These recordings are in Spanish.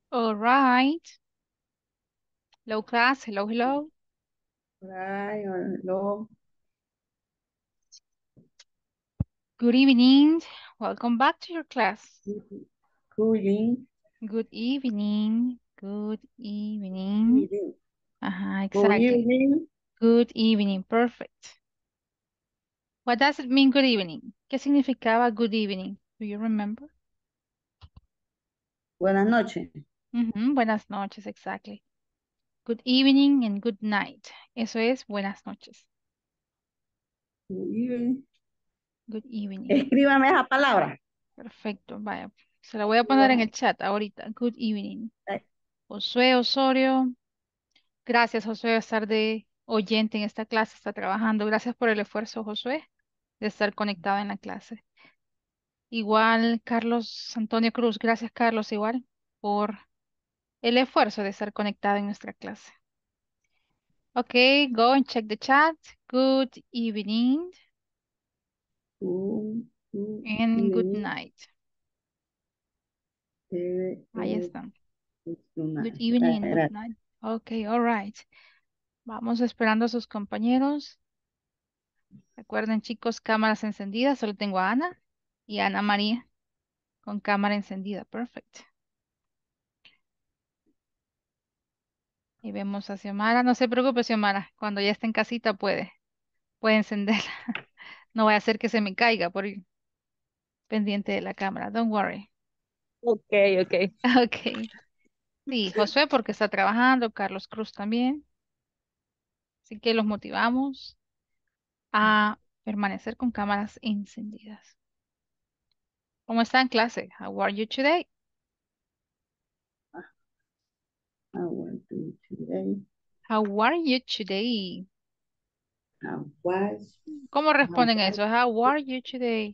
All right. Hello, class. Hello, hello. Right, hello. Good evening. Welcome back to your class. Cooling. Good evening. Good evening. Evening. Ajá, Good exactly. evening. Good evening. Perfect. What does it mean, good evening? ¿Qué significaba good evening? Do you remember? Buenas noches. Buenas noches, exactly. Good evening and good night. Eso es buenas noches. Good evening. Good evening. Escríbame esa palabra. Perfecto. Vaya. Se la voy a poner en Escríbame. el chat ahorita. Good evening. Ay, Josué Osorio. Gracias, Josué, de estar de oyente en esta clase, está trabajando. Gracias por el esfuerzo, Josué, de estar conectado en la clase. Igual, Carlos Antonio Cruz, gracias, Carlos, igual, por el esfuerzo de estar conectado en nuestra clase. Ok, go and check the chat. Good evening good and good evening. night. Eh, Ahí eh, están. Good nice. evening and good Gracias. night. Ok, all right. Vamos esperando a sus compañeros. Recuerden, chicos, cámaras encendidas. Solo tengo a Ana y a Ana María. Con cámara encendida, perfecto. Y vemos a Xiomara. No se preocupe, Xiomara. Cuando ya esté en casita puede encenderla. No vaya a ser que se me caiga por ir pendiente de la cámara. Don't worry. Okay, okay. Ok. Sí, Josué porque está trabajando, Carlos Cruz también. Así que los motivamos a permanecer con cámaras encendidas. ¿Cómo está en clase? How are you today? I want to today. How are you today? I was. ¿Cómo I responden was. eso? How are you today?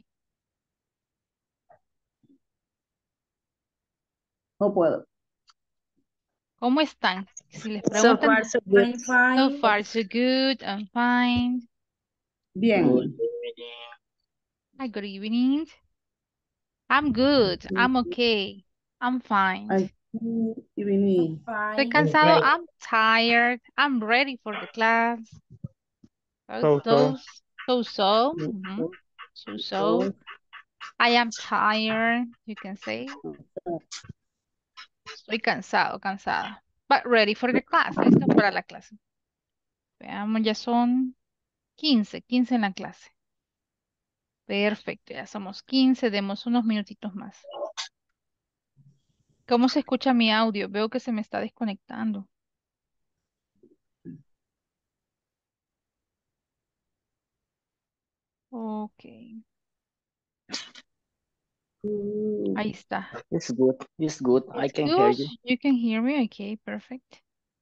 No puedo. ¿Cómo están? Si les So preguntan, far, so Good. I'm so fine. far so good, I'm fine. Good Bien. evening. Hi, good evening. I'm good. Good I'm okay. I'm fine. evening. Estoy Fine. cansado. Great. I'm tired. I'm ready for the class. So. Those, so. So. So, I am tired. You can say. Estoy cansado, cansada. But ready for the class. Listo para la clase. Veamos, ya son 15 en la clase. Perfecto, ya somos 15. Demos unos minutitos más. ¿Cómo se escucha mi audio? Veo que se me está desconectando. Ok, ahí está. It's good. It's good. I It's can hear good. you. You can hear me. Okay, perfect.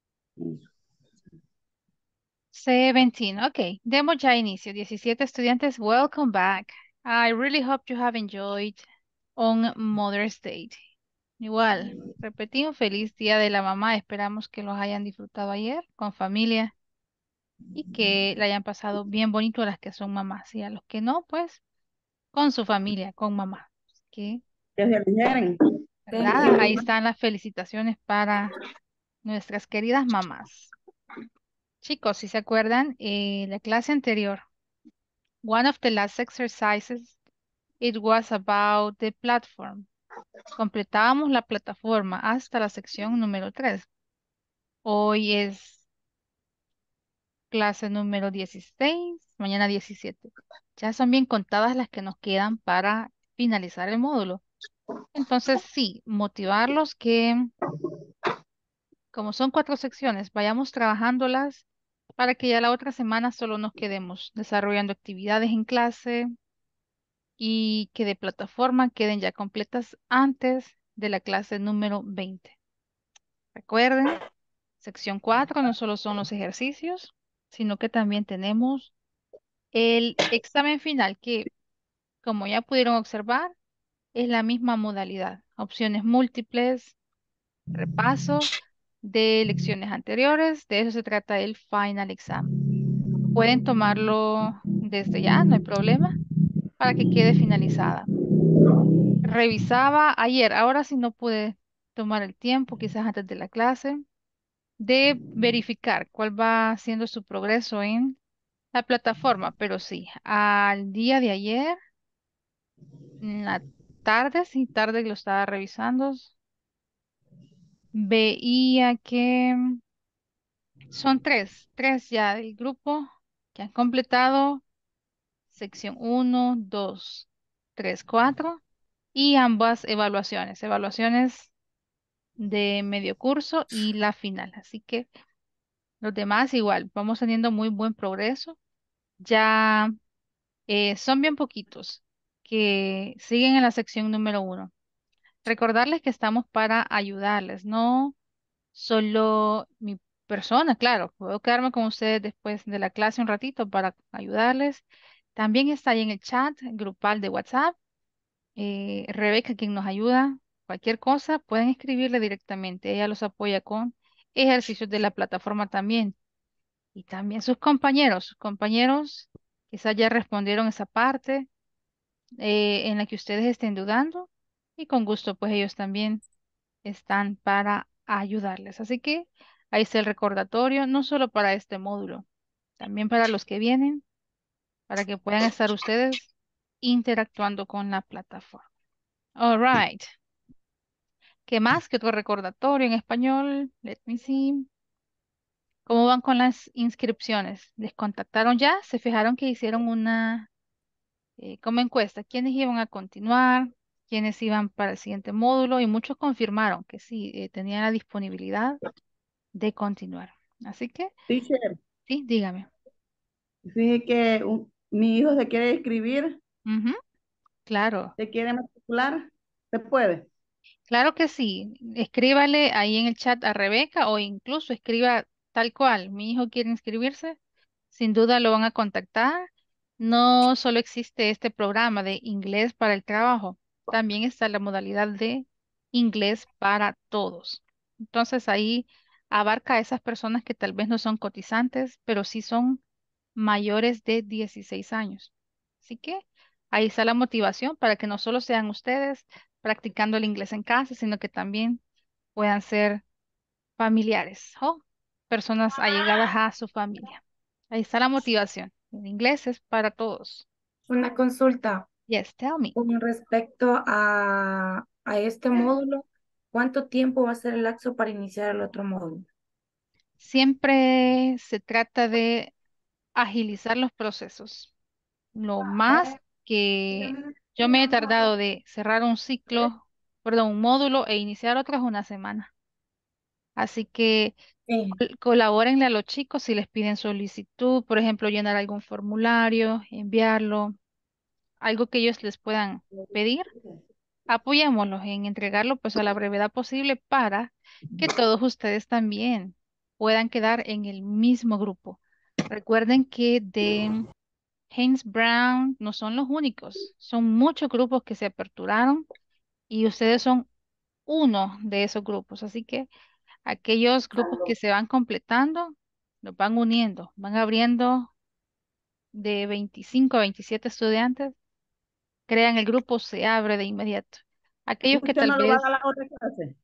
17. Okay, demos ya inicio. 17 estudiantes, welcome back. I really hope you have enjoyed on Mother's Day. Igual, repetimos, feliz Día de la Mamá. Esperamos que los hayan disfrutado ayer con familia y que la hayan pasado bien bonito a las que son mamás y a los que no, pues con su familia, con mamá. Así que, que se alivianen. Thank ¿verdad? Ahí you. están las felicitaciones para nuestras queridas mamás. Chicos, si se acuerdan, la clase anterior, one of the last exercises, it was about the platform. Completábamos la plataforma hasta la sección número 3. Hoy es clase número 16, mañana 17. Ya son bien contadas las que nos quedan para finalizar el módulo. Entonces, sí, motivarlos que, como son 4 secciones, vayamos trabajándolas para que ya la otra semana solo nos quedemos desarrollando actividades en clase y que de plataforma queden ya completas antes de la clase número 20. Recuerden, sección 4 no solo son los ejercicios, sino que también tenemos el examen final que, como ya pudieron observar, es la misma modalidad. Opciones múltiples, repaso de lecciones anteriores. De eso se trata el final exam. Pueden tomarlo desde ya, no hay problema, para que quede finalizada. Revisaba ayer, ahora sí no pude tomar el tiempo, quizás antes de la clase, de verificar cuál va siendo su progreso en la plataforma. Pero sí, al día de ayer, en la tarde, sí, tarde lo estaba revisando, veía que son tres ya del grupo que han completado sección uno, 2, 3, 4 y ambas evaluaciones de medio curso y la final. Así que los demás igual, vamos teniendo muy buen progreso. Ya son bien poquitos que siguen en la sección número uno. Recordarles que estamos para ayudarles, no solo mi persona, claro, puedo quedarme con ustedes después de la clase un ratito para ayudarles. También está ahí en el chat grupal de WhatsApp, Rebeca, quien nos ayuda. Cualquier cosa, pueden escribirle directamente. Ella los apoya con ejercicios de la plataforma también. Y también sus compañeros quizás ya respondieron esa parte en la que ustedes estén dudando. Y con gusto, pues ellos también están para ayudarles. Así que ahí está el recordatorio, no solo para este módulo, también para los que vienen, para que puedan estar ustedes interactuando con la plataforma. All right. ¿Qué más? ¿Qué otro recordatorio en español? Let me see. ¿Cómo van con las inscripciones? ¿Les contactaron ya? ¿Se fijaron que hicieron una como encuesta? ¿Quiénes iban a continuar? ¿Quiénes iban para el siguiente módulo? Y muchos confirmaron que sí, tenían la disponibilidad de continuar. Así que, Teacher, sí, dígame. fíjese que mi hijo se quiere inscribir, Ujú, claro. se quiere matricular, ¿se puede? Claro que sí. Escríbale ahí en el chat a Rebeca o incluso escriba tal cual. Mi hijo quiere inscribirse. Sin duda lo van a contactar. No solo existe este programa de inglés para el trabajo, también está la modalidad de inglés para todos. Entonces ahí abarca a esas personas que tal vez no son cotizantes, pero sí son mayores de 16 años. Así que ahí está la motivación para que no solo sean ustedes practicando el inglés en casa, sino que también puedan ser familiares o personas allegadas a su familia. Ahí está la motivación. El inglés es para todos. Una consulta Yes, tell me. con respecto a este módulo. ¿Cuánto tiempo va a ser el lapso para iniciar el otro módulo? Siempre se trata de agilizar los procesos. Lo más que yo me he tardado de cerrar un ciclo, perdón, un módulo e iniciar otro es una semana. Así que Sí. colabórenle a los chicos si les piden solicitud, por ejemplo, llenar algún formulario, enviarlo, algo que ellos les puedan pedir. Apoyémoslos en entregarlo pues a la brevedad posible para que todos ustedes también puedan quedar en el mismo grupo. Recuerden que de Haynes Brown no son los únicos, son muchos grupos que se aperturaron y ustedes son uno de esos grupos. Así que aquellos grupos que se van completando, los van uniendo, van abriendo de 25 a 27 estudiantes, crean el grupo, se abre de inmediato. Aquellos que ¿Usted tal no lo va a vez, dar la otra clase?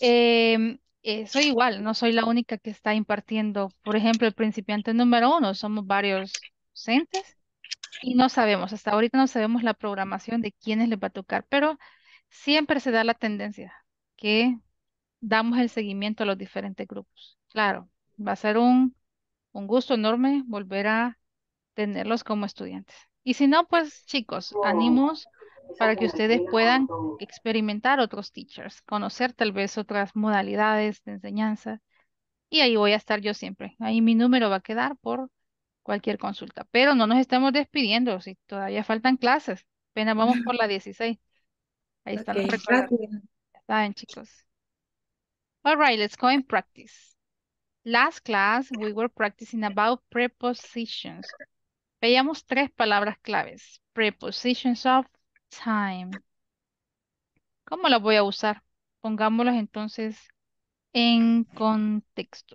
soy igual, no soy la única que está impartiendo, por ejemplo, el principiante número uno, somos varios docentes y no sabemos, hasta ahorita no sabemos la programación de quiénes les va a tocar, pero siempre se da la tendencia que damos el seguimiento a los diferentes grupos. Claro, va a ser un gusto enorme volver a tenerlos como estudiantes. Y si no, pues chicos, ánimos para que ustedes puedan experimentar otros teachers, conocer tal vez otras modalidades de enseñanza. Y ahí voy a estar yo siempre. Ahí mi número va a quedar por cualquier consulta. Pero no nos estemos despidiendo, si todavía faltan clases. Apenas vamos por la 16. Ahí Ok, están los recordatorios. gracias. Ya saben, chicos. All right, let's go and practice. Last class, we were practicing about prepositions. Veíamos tres palabras claves. Prepositions of time. ¿Cómo las voy a usar? Pongámoslas entonces en contexto.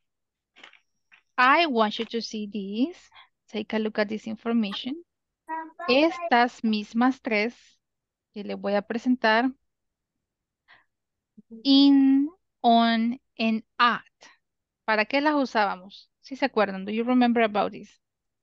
I want you to see this. Take a look at this information. Estas mismas tres que les voy a presentar In, on, and at. ¿Para qué las usábamos? Si se acuerdan, do you remember about this?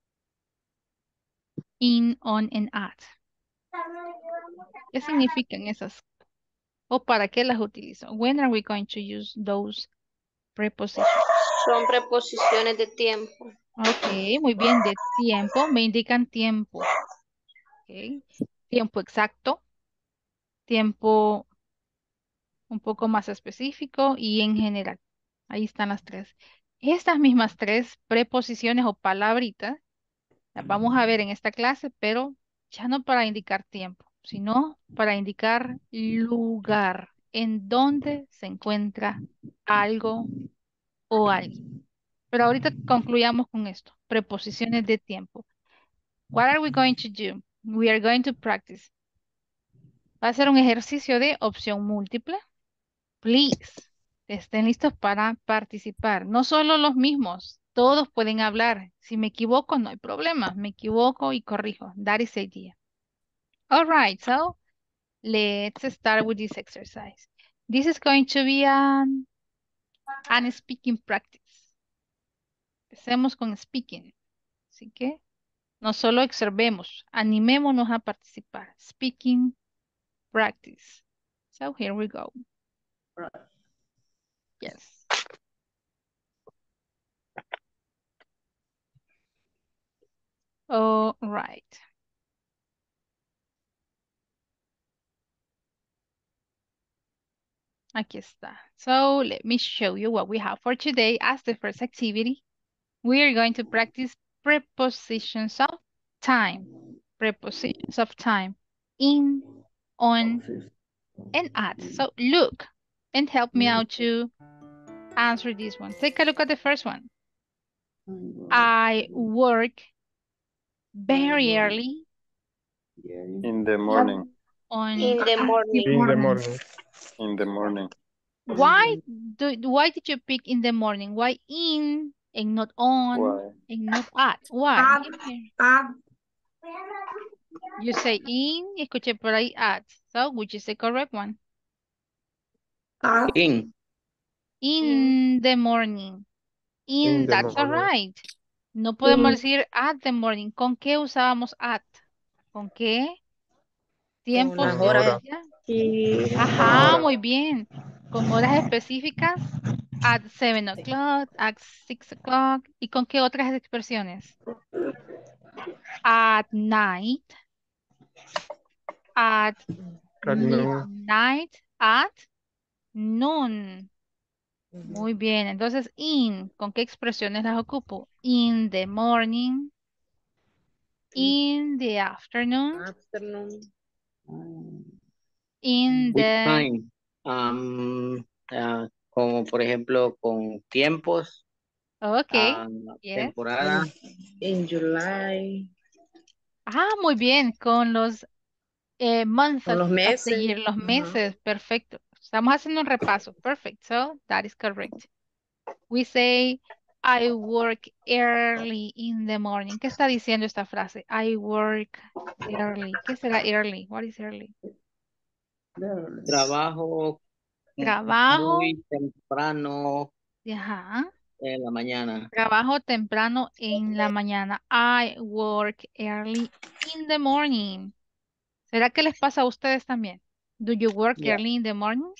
In, on, and at. ¿Qué significan esas? ¿O para qué las utilizo? When are we going to use those prepositions? Son preposiciones de tiempo. Ok, muy bien, de tiempo, me indican tiempo. Ok, tiempo exacto, tiempo un poco más específico y en general. Ahí están las tres. Estas mismas tres preposiciones o palabritas las vamos a ver en esta clase, pero ya no para indicar tiempo, sino para indicar lugar en donde se encuentra algo o alguien. Pero ahorita concluyamos con esto, preposiciones de tiempo. What are we going to do? We are going to practice. Va a ser un ejercicio de opción múltiple. Please, estén listos para participar. No solo los mismos, todos pueden hablar. Si me equivoco, no hay problema. Me equivoco y corrijo. That is the idea. All right, so let's start with this exercise. This is going to be an speaking practice. Empecemos con speaking. Así que no solo observemos, animémonos a participar. Speaking practice. So here we go. Yes. All right. Aquí está. So let me show you what we have for today as the first activity. We are going to practice prepositions of time. Prepositions of time. In, on, and at. So look and help me out to answer this one. Take a look at the first one. I work very early In the morning. on. In the morning. In the morning. In the morning. Why did you pick in the morning? Why in and not on Why? and not at? Why? At, Give me- at, You say in, escuché por ahí at. So which is the correct one? at. In. In the morning. In the That's all morning. right. No podemos In. decir at the morning. ¿Con qué usábamos at? ¿Con qué tiempo Con se hora. decía? Sí. Ajá, Hora. muy bien. Con horas específicas. At 7 o'clock, at 6 o'clock. ¿Y con qué otras expresiones? At night, at At noon. midnight, at noon. Muy bien, entonces in, ¿con qué expresiones las ocupo? In the morning, in the afternoon, in With the... time. Como por ejemplo con tiempos, Ok, yes. temporada. In July. Ah, muy bien, con los months Con los of the meses. year, los Ajá. meses, perfecto. Estamos haciendo un repaso, perfect, so that is correct. We say, I work early in the morning. ¿Qué está diciendo esta frase? I work early. ¿Qué será early? What is early? Trabajo Trabajo, muy temprano ajá. en la mañana. Trabajo temprano en la mañana. I work early in the morning. ¿Será que les pasa a ustedes también? Do you work Yeah. early in the morning?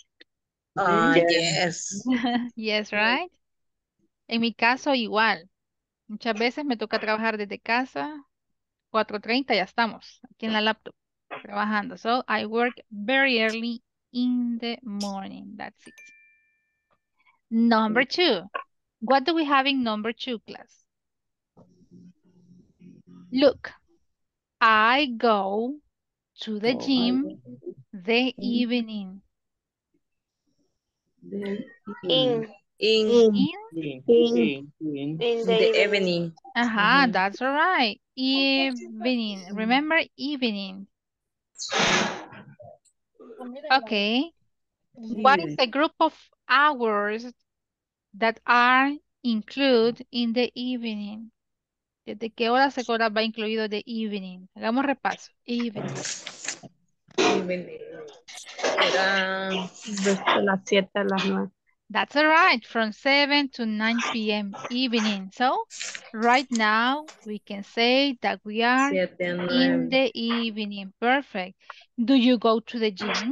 Yes. Yes, right? En mi caso, igual. Muchas veces me toca trabajar desde casa. 4:30 ya estamos aquí en la laptop trabajando. So I work very early in the morning. That's it. Number 2. What do we have in number 2, class? Look, I go to the gym the evening. In. In. In? Sí, In. sí, sí. In In the the evening. evening. Ajá, Mhm. that's all right. Evening. Remember evening. Okay. What is the group of hours that are included in the evening? ¿Desde qué horas se hora va incluido the evening? Hagamos repaso. Evening. Evening. Será desde las 7 a las 9. That's all right, from 7 to 9 p.m. evening. So, right now, we can say that we are 7 a in 9. the evening. Perfect. Do you go to the gym?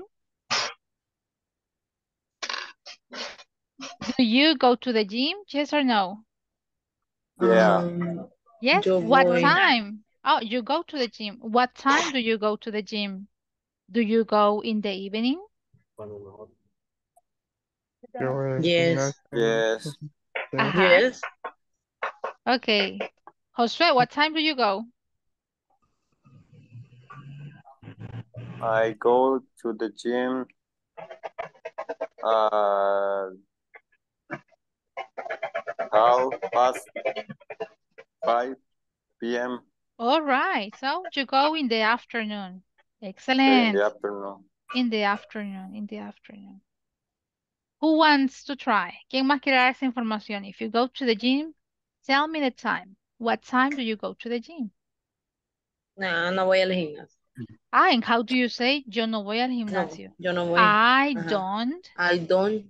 Do you go to the gym? Yes or no? Yeah. Yes. Yo What voy. time? Oh, you go to the gym. What time do you go to the gym? Do you go in the evening? Yo voy al Yes. gimnasio. Yes. Uh-huh. Yes. Okay. Josue, what time do you go? I go to the gym at 5 p.m. All right. So you go in the afternoon. in Excellent. the afternoon. In the afternoon. In the afternoon. Who wants to try? ¿Quién más quiere dar esa información? If you go to the gym, tell me the time. What time do you go to the gym? No, no voy al gimnasio. Ah, and how do you say yo no voy al No, gimnasio? yo no voy. I Ajá. don't I don't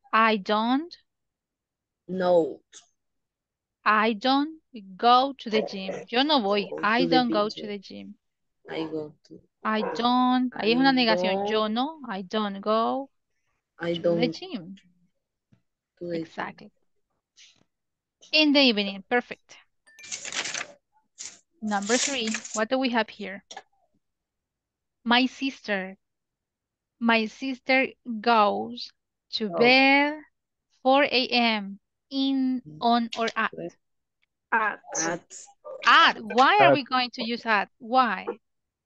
know. I don't go to the gym. Yo no voy. Go I to the don't go to gym. the gym. I go to. I don't. Ahí es una negación. Yo don't. no. I don't go I to the don't gym. to the gym. Exactly. In the evening. Perfect. Number 3. What do we have here? My sister. My sister goes to bed 4 a.m. in, on, or at. At. At. Why are At. we going to use at? Why?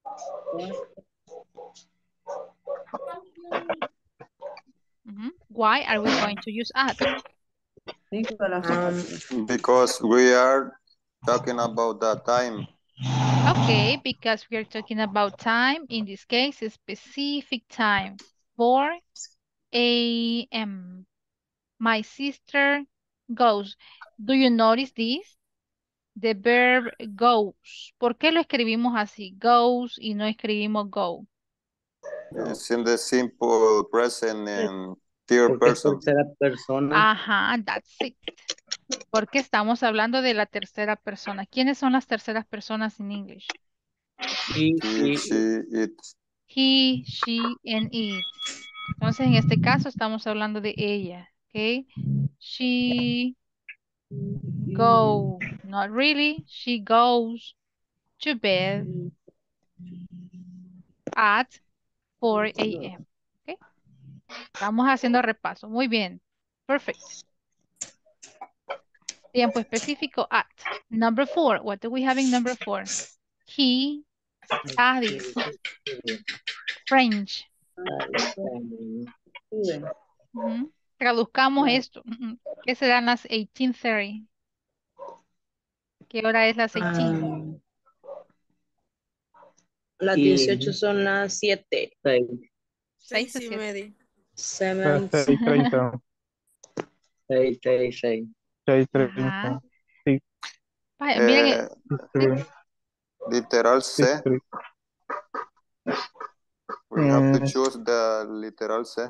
Why are we going to use at? Because we are talking about that time. Okay, because we are talking about time. In this case, a specific time. 4 a.m. My sister goes. Do you notice this? The verb goes. ¿Por qué lo escribimos así? Goes y no escribimos go. It's in the simple present and third Porque es person. tercera persona. Ajá, that's it. Porque estamos hablando de la tercera persona. ¿Quiénes son las terceras personas en English? He, He, she, it. He, she, and it. Entonces, en este caso estamos hablando de ella. ¿Ok? She go. Not really. She goes to bed at 4 a.m. ¿Ok? Estamos haciendo repaso. Muy bien. Perfect. Tiempo específico at. Number 4. What do we have in number 4? He studies French. Traduzcamos esto. ¿Qué serán las 18:30? ¿Qué hora es las 18? Las 18 son las 7. 6 o 7. 7. 6:30. 6:36. 6:30. Ajá. Vaya, miren, Literal C. We have to choose the literal C.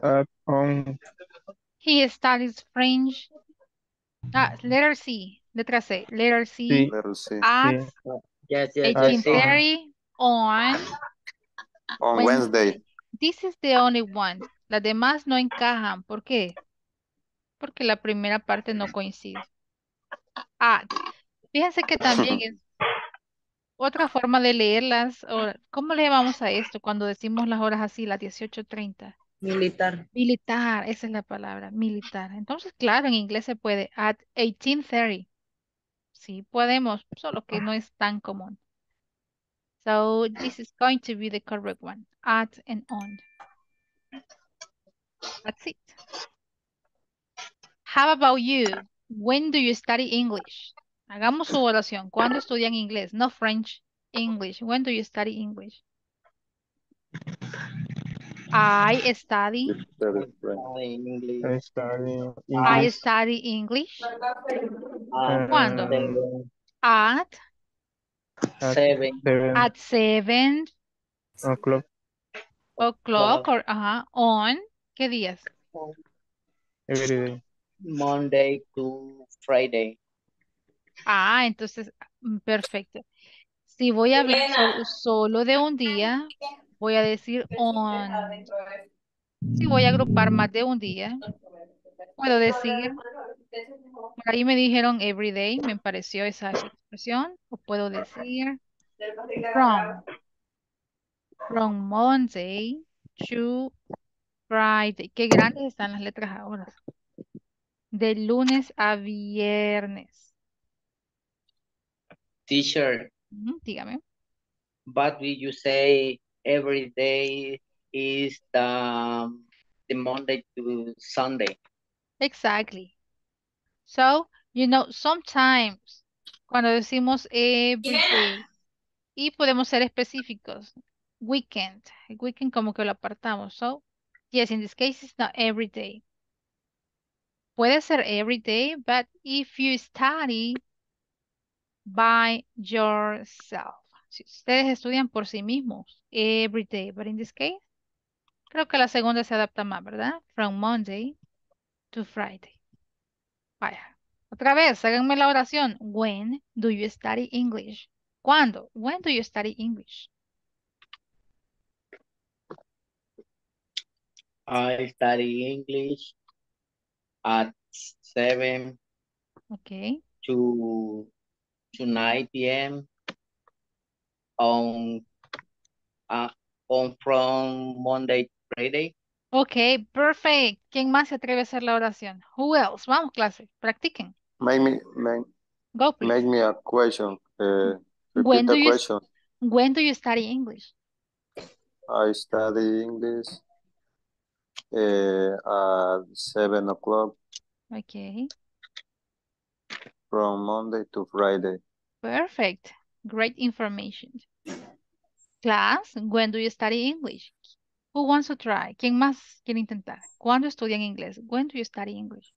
he studies French. Letter C. Letra C. Letter C. Letter C. At Yes, 18:30 on Wednesday. This is the only one. Las demás no encajan. ¿Por qué? Porque la primera parte no coincide. Fíjense que también es otra forma de leerlas. ¿Cómo le llamamos a esto cuando decimos las horas así, las 18:30? Militar. Militar, esa es la palabra, militar. Entonces, claro, en inglés se puede at 18:30. Sí, podemos, solo que no es tan común. So, this is going to be the correct one. At and on. That's it. How about you? When do you study English? Hagamos su oración. ¿Cuándo estudian inglés? No French, English. When do you study English? I study. I study I English. study English. At ¿Cuándo? 7. At 7. At 7 o'clock. o'clock or on, ¿qué días? Every day. Monday to Friday. Entonces, perfecto. Si voy a hablar solo de un día, voy a decir on. Si voy a agrupar más de un día, puedo decir, por ahí me dijeron every day, me pareció esa expresión, o puedo decir from Monday to Friday. Qué grandes están las letras ahora. De lunes a viernes. Teacher, Dígame. but will you say every day is the Monday to Sunday? Exactly. So, sometimes cuando decimos every day y podemos ser específicos. Weekend. El weekend como que lo apartamos. So, yes, in this case it's not every day. Puede ser every day, but if you study by yourself. Si ustedes estudian por sí mismos, every day. But in this case, creo que la segunda se adapta más, ¿verdad? From Monday to Friday. Vaya. Otra vez, háganme la oración. When do you study English? ¿Cuándo? When do you study English? I study English at 7 Okay. to 9 p.m. on from Monday to Friday. Ok, perfect. ¿Quién más se atreve a hacer la oración? Who else? Vamos, clase. Practiquen. Make Go, please. me a question. When Repeat do the you question. when do you study English? I study English at 7 o'clock Okay. from Monday to Friday. Perfect. Great information. Class, when do you study English? Who wants to try? ¿Quién más quiere intentar? ¿Cuándo estudian inglés? When do you study English?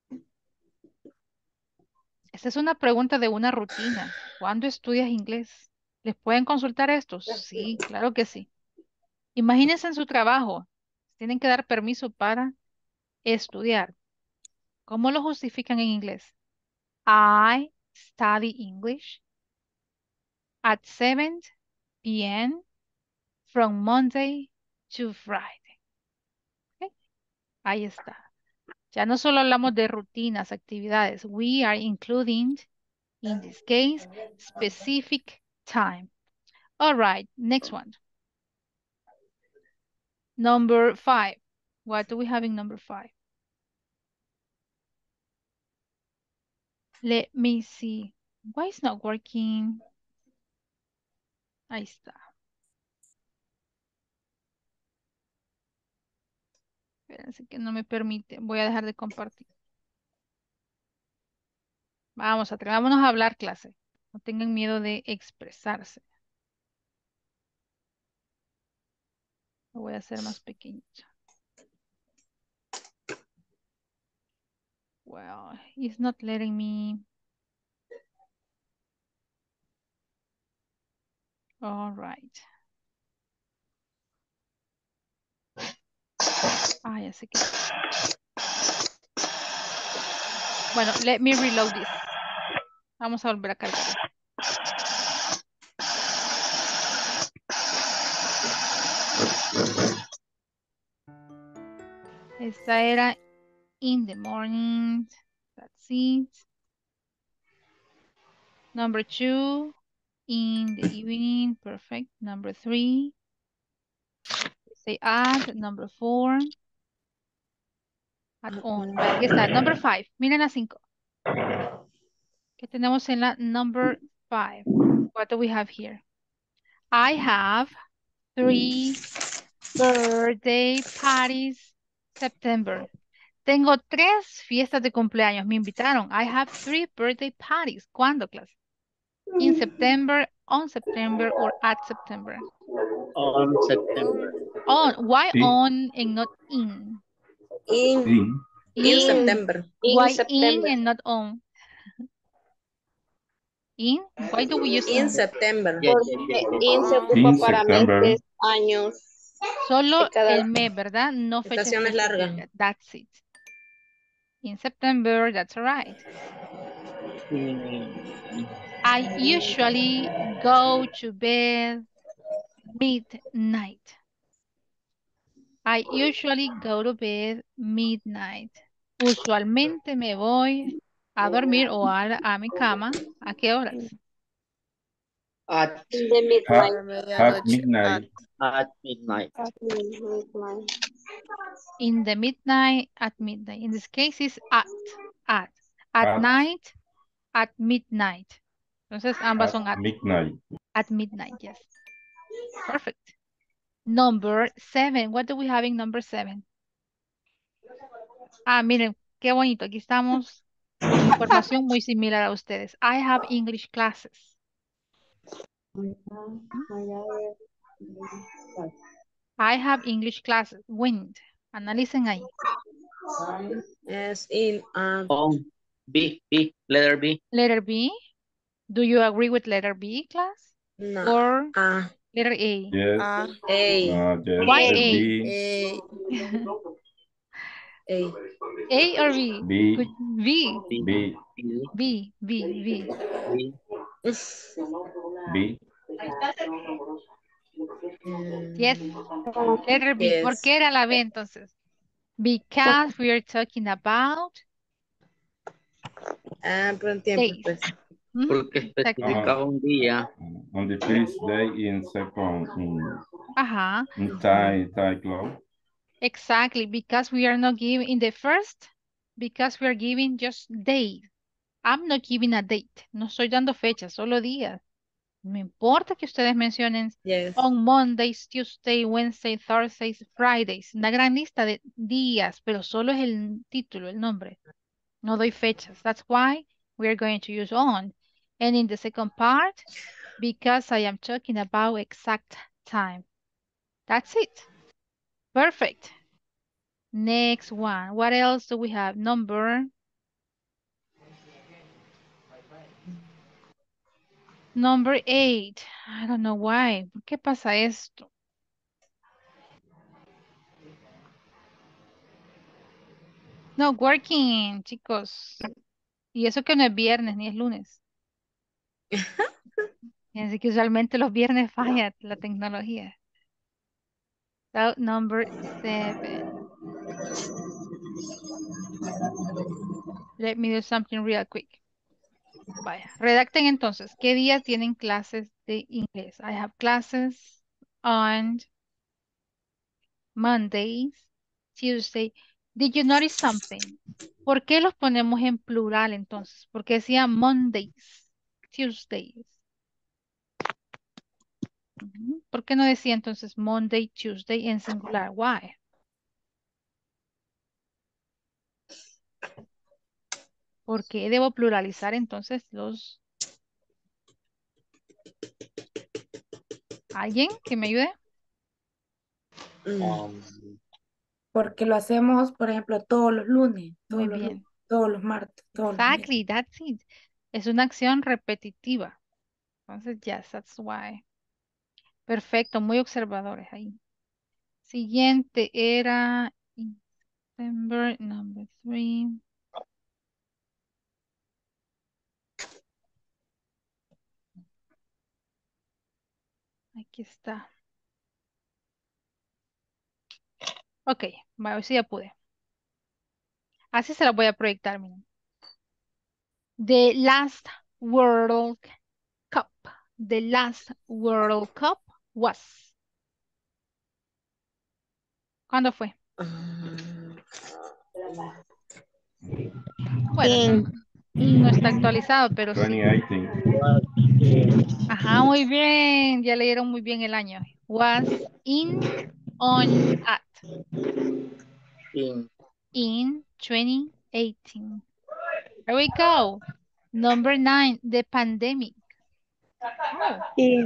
Esta es una pregunta de una rutina. ¿Cuándo estudias inglés? ¿Les pueden consultar esto? Sí, claro que sí. Imagínense en su trabajo. Tienen que dar permiso para estudiar. ¿Cómo lo justifican en inglés? I study English at 7 p.m. from Monday to Friday. ¿Ok? Ahí está. Ya no solo hablamos de rutinas, actividades. We are including, in this case, specific time. All right, next one. Number 5. What do we have in number 5? Let me see. Why is not working? Ahí está. Espérense que no me permite. Voy a dejar de compartir. Vamos, atrevámonos a hablar, clase. No tengan miedo de expresarse. Lo voy a hacer más pequeñito. Well, it's not letting me. All right. Ya sé que. Bueno, let me reload this. Vamos a volver a cargar esto. Esta era in the morning. That's it. Number 2, in the evening. Perfect. Number 3, say at. Number 4, at on. Vale, aquí está. Number 5. Miren la 5. ¿Qué tenemos en la number 5? What do we have here? I have 3 birthday parties September. Tengo 3 fiestas de cumpleaños. Me invitaron. I have 3 birthday parties. ¿Cuándo, clase? In September, on September, or at September? On September. On. Why Sí. on and not in? In September. Why September. in and not on? In? Why do we use In in? September. Yes, Porque yes, yes, yes. IN se ocupa In para September. meses, años. Solo De cada el mes, ¿verdad? No fecha Estaciones largas. específica. That's it. In September, that's all right. I usually go to bed midnight. I usually go to bed midnight. Usualmente me voy a dormir o a mi cama. ¿A qué horas? At in the At, midnight. at midnight. at midnight. Midnight. In the midnight, at midnight. In this case is at. At At, night, at midnight. Entonces ambas son at at. midnight. At midnight, yes. Perfect. Number 7. What do we have in number 7? Ah, miren, qué bonito. Aquí estamos con información muy similar a ustedes. I have English classes. I have English classes. When? Analicen ahí. Es in, B, letter B. Letter B. Do you agree with letter B, class? no. Or A. letter A? Yes. A. Yes. Why Let A? be. A. A or B? B. Good. B. B, B. B, B. B. B. Yes. Letter B. ¿Por Yes. qué era la B entonces? Because we are talking about Ah, pero en tiempo, days. pues. Porque Exacto. especificaba un día. On the first day in second Ajá. tie club. Exactly. Because we are not giving in the first, because we are giving just days. I'm not giving a date. No estoy dando fechas, solo días. No importa que ustedes mencionen Yes. on Mondays, Tuesday, Wednesday, Thursdays, Fridays. Una gran lista de días, pero solo es el título, el nombre. No doy fechas. That's why we are going to use on. And in the second part, because I am talking about exact time. That's it. Perfect. Next one. What else do we have? Number 8. I don't know why. ¿Por qué pasa esto? No working, chicos. Y eso que no es viernes ni es lunes. Así que usualmente los viernes falla la tecnología. So, number 7. Let me do something real quick. Vaya, redacten entonces. ¿Qué días tienen clases de inglés? I have classes on Mondays, Tuesday. Did you notice something? ¿Por qué los ponemos en plural entonces? Porque decía Mondays, Tuesdays. ¿Por qué no decía entonces Monday, Tuesday en singular? Why? ¿Por qué debo pluralizar entonces los... ¿Alguien que me ayude? Porque lo hacemos, por ejemplo, todos los lunes, Muy bien. todos los martes, todos los miércoles. Exactly, that's it. Es una acción repetitiva. Entonces, yes, that's why. Perfecto, muy observadores ahí. Siguiente era in September, number 3. Aquí está. Ok, a ver si ya pude. Así se la voy a proyectar, miren. The last World Cup. The last World Cup was. ¿Cuándo fue? Bueno, no está actualizado, pero sí. 2018. Ajá, muy bien. Ya leyeron muy bien el año. Was in, on, at. In 2018. Here we go. Number 9, the pandemic. Oh.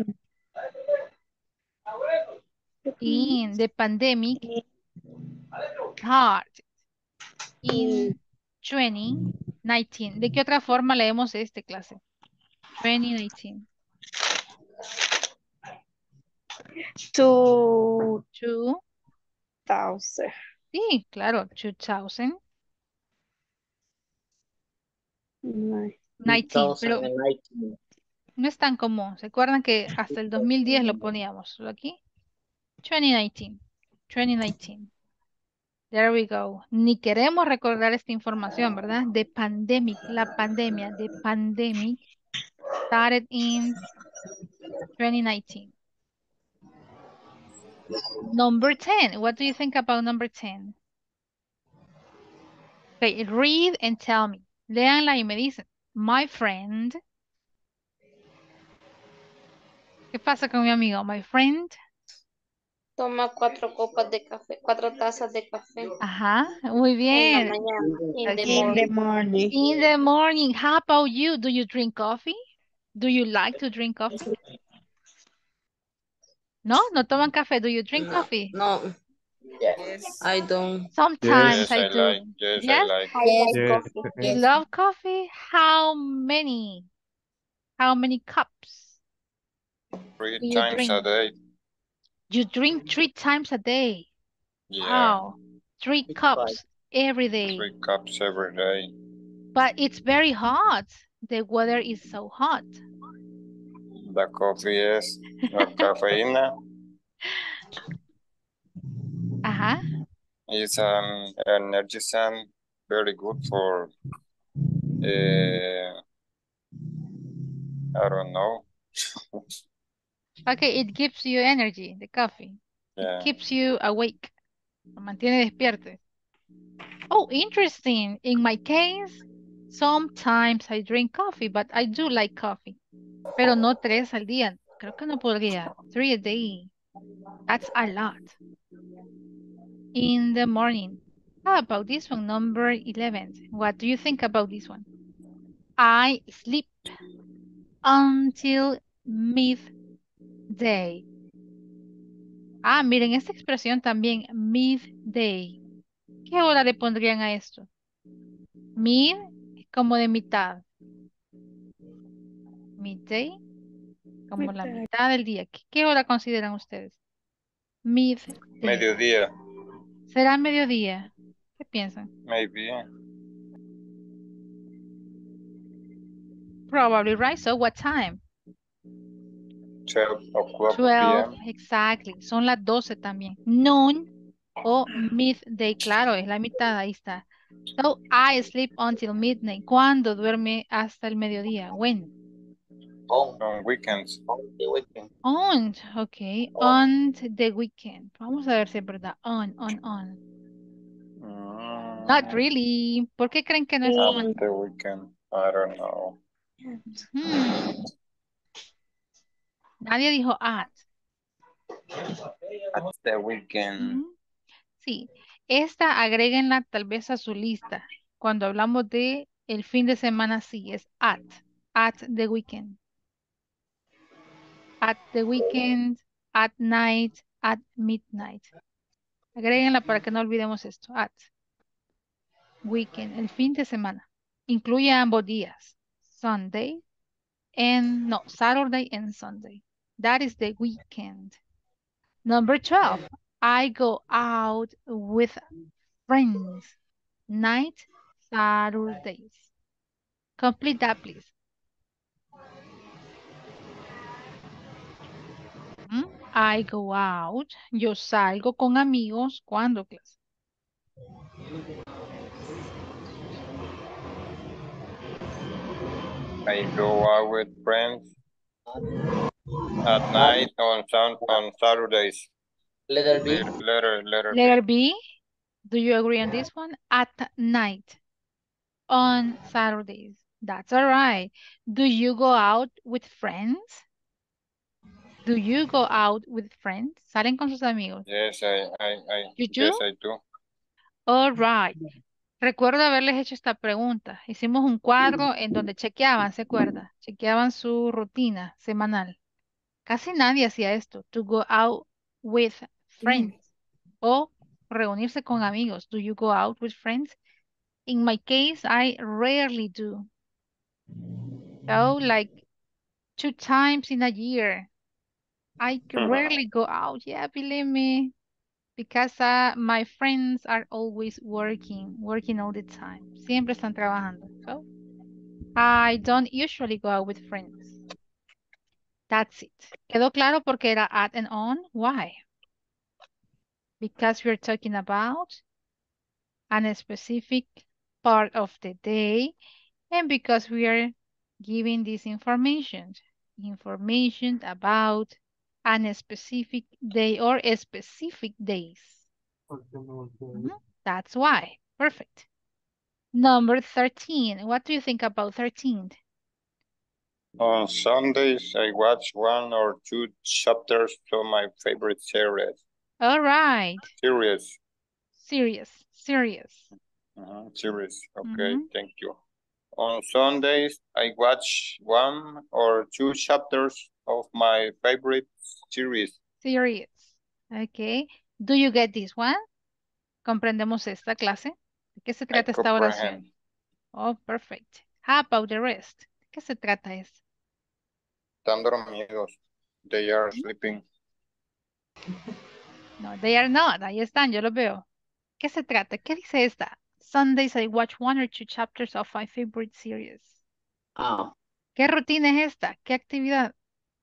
In the pandemic started in 2019. ¿De qué otra forma leemos este clase? 2019. Two Two. thousand. Sí, claro, 2019, pero 2019. no es tan común. ¿Se acuerdan que hasta el 2010 lo poníamos? Solo aquí. 2019. 2019. There we go. Ni queremos recordar esta información, ¿verdad? The pandemic, la pandemia, the pandemic started in 2019. Number 10. What do you think about number 10? Okay, read and tell me. Léanla y me dicen. My friend. ¿Qué pasa con mi amigo? My friend. Toma 4 copas de café, 4 tazas de café Ajá, muy en la bien. mañana. In the Okay. morning. In the morning. How about you? Do you drink coffee? Do you like to drink coffee? No, no toman café. Do you drink No, coffee? no, Yes. I don't. Sometimes Yes, I I do. like. Yes, I Yes? like. I Yes, like Yes. coffee. You love coffee? How many? How many cups Three do you times a drink? day. You drink 3 times a day. Yeah, Wow. 3 It's cups every day. 3 cups every day. But it's very hot. The weather is so hot. The coffee is la cafeína Ajá. is an energizant, very good for I don't know. Okay, it gives you energy, the coffee. Yeah. It keeps you awake. Lo mantiene despierto. Oh, interesting. In my case, sometimes I drink coffee, but I do like coffee. Pero no 3 al día. Creo que no podría. 3 a day. That's a lot. In the morning. How about this one, number 11? What do you think about this one? I sleep until midday. Ah, miren, esta expresión también, midday. ¿Qué hora le pondrían a esto? Mid es como de mitad. Midday, como la mitad del día. ¿Qué hora consideran ustedes? Midday. Mediodía, ¿Será mediodía? ¿Qué piensan? maybe. Probably right. So what time? 12 o'clock 12, p.m. exactly. Son las 12 también. Noon o midday, claro, es la mitad, ahí está. So I sleep until midnight. ¿Cuándo duerme hasta el mediodía? When? On weekends. On the weekend. On, ok. On the weekend. Vamos a ver si es verdad. On. Not really. ¿Por qué creen que no es on? On the weekend. I don't know. Hmm. Nadie dijo at. At the weekend. Mm, sí. Esta agréguenla tal vez a su lista. Cuando hablamos de el fin de semana, sí, es at. At the weekend. At the weekend, at night, at midnight. Agréguenla para que no olvidemos esto. At weekend, el fin de semana. Incluye ambos días. Sunday and, no, Saturday and Sunday. That is the weekend. Number 12. I go out with friends. Night, Saturdays. Complete that, please. I go out. Yo salgo con amigos. ¿Cuándo, clase? I go out with friends at night on Saturdays. Letter B. Letter Letter B. Do you agree on this one? At night. On Saturdays. That's all right. Do you go out with friends? Do you go out with friends? ¿Salen con sus amigos? Yes, You do? yes, I do. All right. Recuerdo haberles hecho esta pregunta. Hicimos un cuadro en donde chequeaban, ¿se acuerda? Chequeaban su rutina semanal. Casi nadie hacía esto. To go out with friends. O reunirse con amigos. Do you go out with friends? In my case, I rarely do. So, like 2 times in a year, I rarely go out. Yeah, believe me. Because my friends are always working all the time. Siempre están trabajando. So, I don't usually go out with friends. That's it. ¿Quedó claro porque era at and on? Why? Because we're talking about a specific part of the day and because we are giving this information about a specific day or specific days. That's why. Perfect. Number 13. What do you think about 13? On Sundays, I watch 1 or 2 chapters of my favorite series. All right. Series. Serious. Series. Okay, thank you. On Sundays, I watch 1 or 2 chapters of my favorite series. Serious. Okay. Do you get this one? ¿Comprendemos esta clase? ¿De qué se trata esta oración? Oh, perfect. How about the rest? ¿De qué se trata esto? Están dormidos. They are sleeping. No, they are not. Ahí están, yo los veo. ¿Qué se trata? ¿Qué dice esta? Sundays I watch 1 or 2 chapters of my favorite series. ¿Qué rutina es esta? ¿Qué actividad?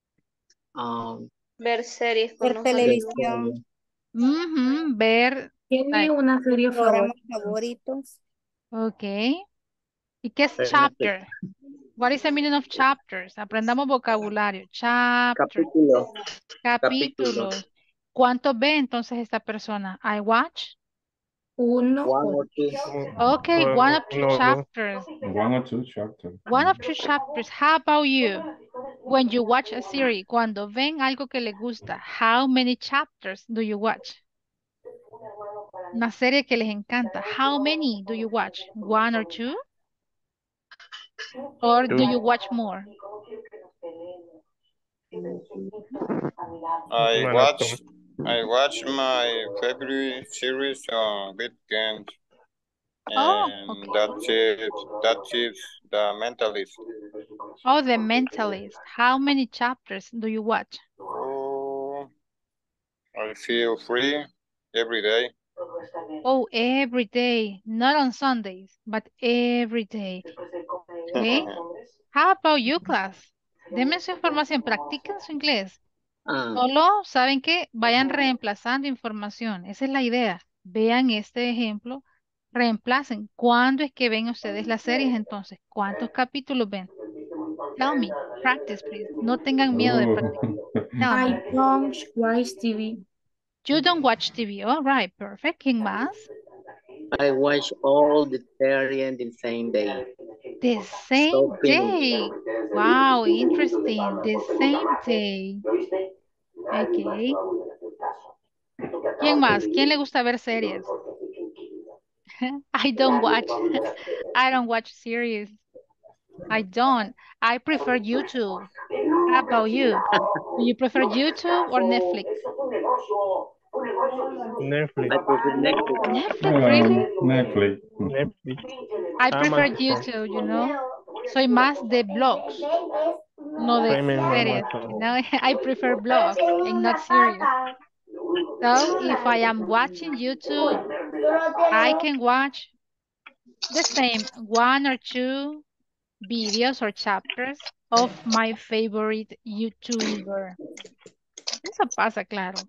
Ver series con Ver los televisión. Ver. ¿Tiene una serie Programas favorita? favoritos. Ok. ¿Y qué es chapter? What is the meaning of chapters? Aprendamos vocabulario. Chapter. Capítulos. ¿Cuántos ve entonces esta persona? I watch. 1 or 2. Okay, 1 of 2 chapters. 1 or 2 chapters. 1 of 2 chapters. How about you? When you watch a series, cuando ven algo que les gusta, how many chapters do you watch? Una serie que les encanta. How many do you watch? 1 or 2? Or do you watch more? I watch my favorite series on weekends. And that's it. The Mentalist. Oh, The Mentalist. How many chapters do you watch? I feel free every day. Oh, every day. Not on Sundays, but every day. Okay. How about you, class? Denme su información. Practiquen su inglés. Solo, ¿saben qué? Vayan reemplazando información. Esa es la idea. Vean este ejemplo. Reemplacen. ¿Cuándo es que ven ustedes las series entonces? ¿Cuántos capítulos ven? Tell me. Practice, please. No tengan miedo de practicar. I don't watch TV. You don't watch TV. All right. Perfect. ¿Quién más? I watch all the series the same day. The same day. Wow, interesting. The same day. Okay. ¿Quién más? ¿Quién le gusta ver series? I don't watch series. I don't. I prefer YouTube. How about you? Do you prefer YouTube or Netflix? Netflix. I prefer Netflix. Netflix, really? Netflix. I prefer YouTube, you know. Soy más de blogs, no de series. You know, I prefer blogs and not series. So if I am watching YouTube, I can watch the same 1 or 2 videos or chapters of my favorite YouTuber. Eso pasa, claro.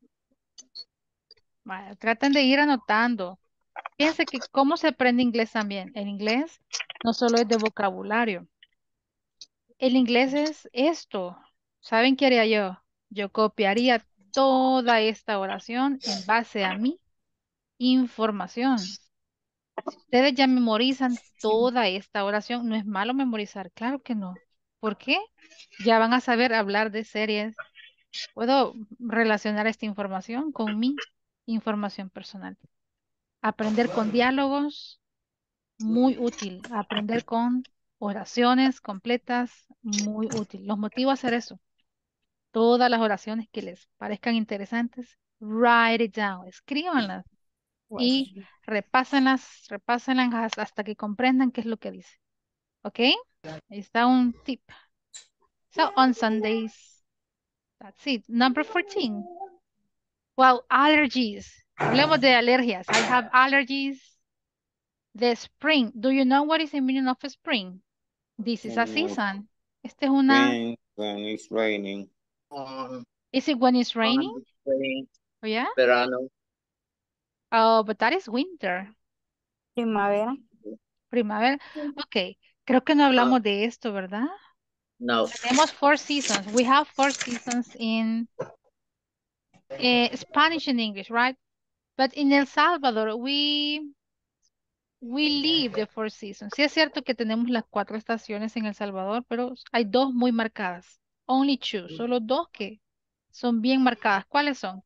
Vale, traten de ir anotando. Fíjense que cómo se aprende inglés también. El inglés no solo es de vocabulario. El inglés es esto. ¿Saben qué haría yo? Yo copiaría toda esta oración en base a mi información. Si ustedes ya memorizan toda esta oración, no es malo memorizar, claro que no. ¿Por qué? Ya van a saber hablar de series. Puedo relacionar esta información con mi información personal. Aprender con diálogos, muy útil. Aprender con oraciones completas, muy útil. Los motivo a hacer eso. Todas las oraciones que les parezcan interesantes, write it down, escríbanlas y repásenlas hasta que comprendan qué es lo que dice. ¿Ok? Ahí está un tip. So, on Sundays, That's it. Number 14. Well, allergies. Hablemos de alergias. I have allergies. The spring. Do you know what is the meaning of spring? This is a season. Este es una... Spring when it's raining. Is it when it's raining? Spring, Oh, yeah? verano. Oh, but that is winter. Primavera. Primavera. Ok. Creo que no hablamos de esto, ¿verdad? No. Tenemos 4 seasons. We have 4 seasons in Spanish and English, right? But in El Salvador, we leave the 4 seasons. Sí es cierto que tenemos las 4 estaciones en El Salvador, pero hay 2 muy marcadas. Only 2. Solo 2 que son bien marcadas. ¿Cuáles son?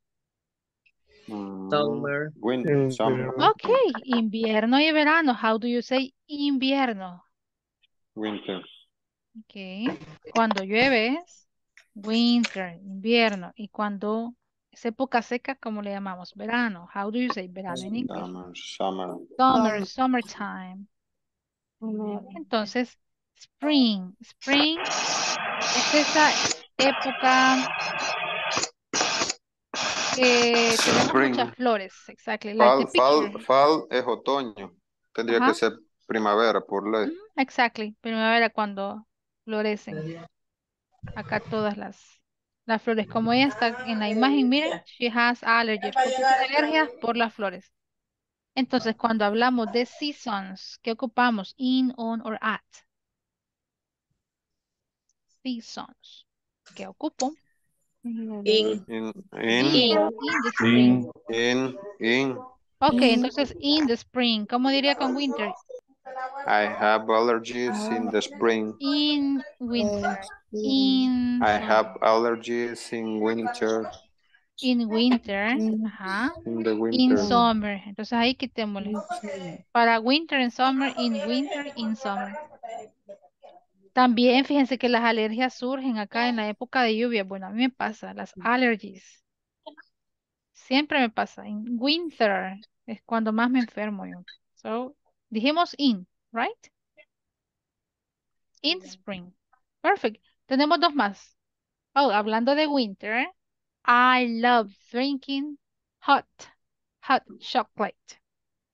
Summer. Winter, summer, Ok. Invierno y verano. How do you say invierno? winter. Ok. Cuando llueve es winter, invierno. Y cuando es época seca, ¿cómo le llamamos? Verano. How do you say verano en inglés? Summer. Summer, summertime. Entonces, spring. Spring es esa época que tenemos Spring. muchas flores. Exactly. Like the picture. Fall es otoño. Tendría Ajá. que ser primavera por ley. Exactly. Primavera cuando florecen. Acá todas las flores. Como ella está en la imagen, miren, she has allergies. ¿Por qué tiene alergias? Por las flores. Entonces, cuando hablamos de seasons, ¿qué ocupamos? In, on, or at. Seasons. ¿Qué ocupo? In. In the spring. In. Ok, entonces in the spring. ¿Cómo diría con winter? I have allergies in the spring. In winter. In I summer. have allergies in winter. In winter. Ajá. In the In winter. summer. Entonces ahí quitémosle. Para winter and summer, in winter, in summer. También fíjense que las alergias surgen acá en la época de lluvia. Bueno, a mí me pasa, las allergies. Siempre me pasa. En winter es cuando más me enfermo yo. So, dijimos in, right? In the spring. Perfect. Tenemos 2 más. Oh, hablando de winter, I love drinking hot chocolate.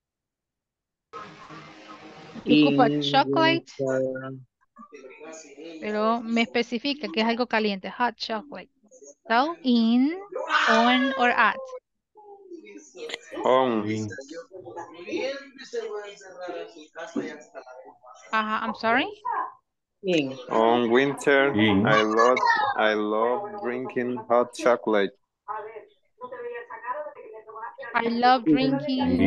Aquí ocupa chocolate, pero me especifica que es algo caliente. Hot chocolate. So, in, on, or at. On. I'm sorry. On winter, I love drinking hot chocolate. I love drinking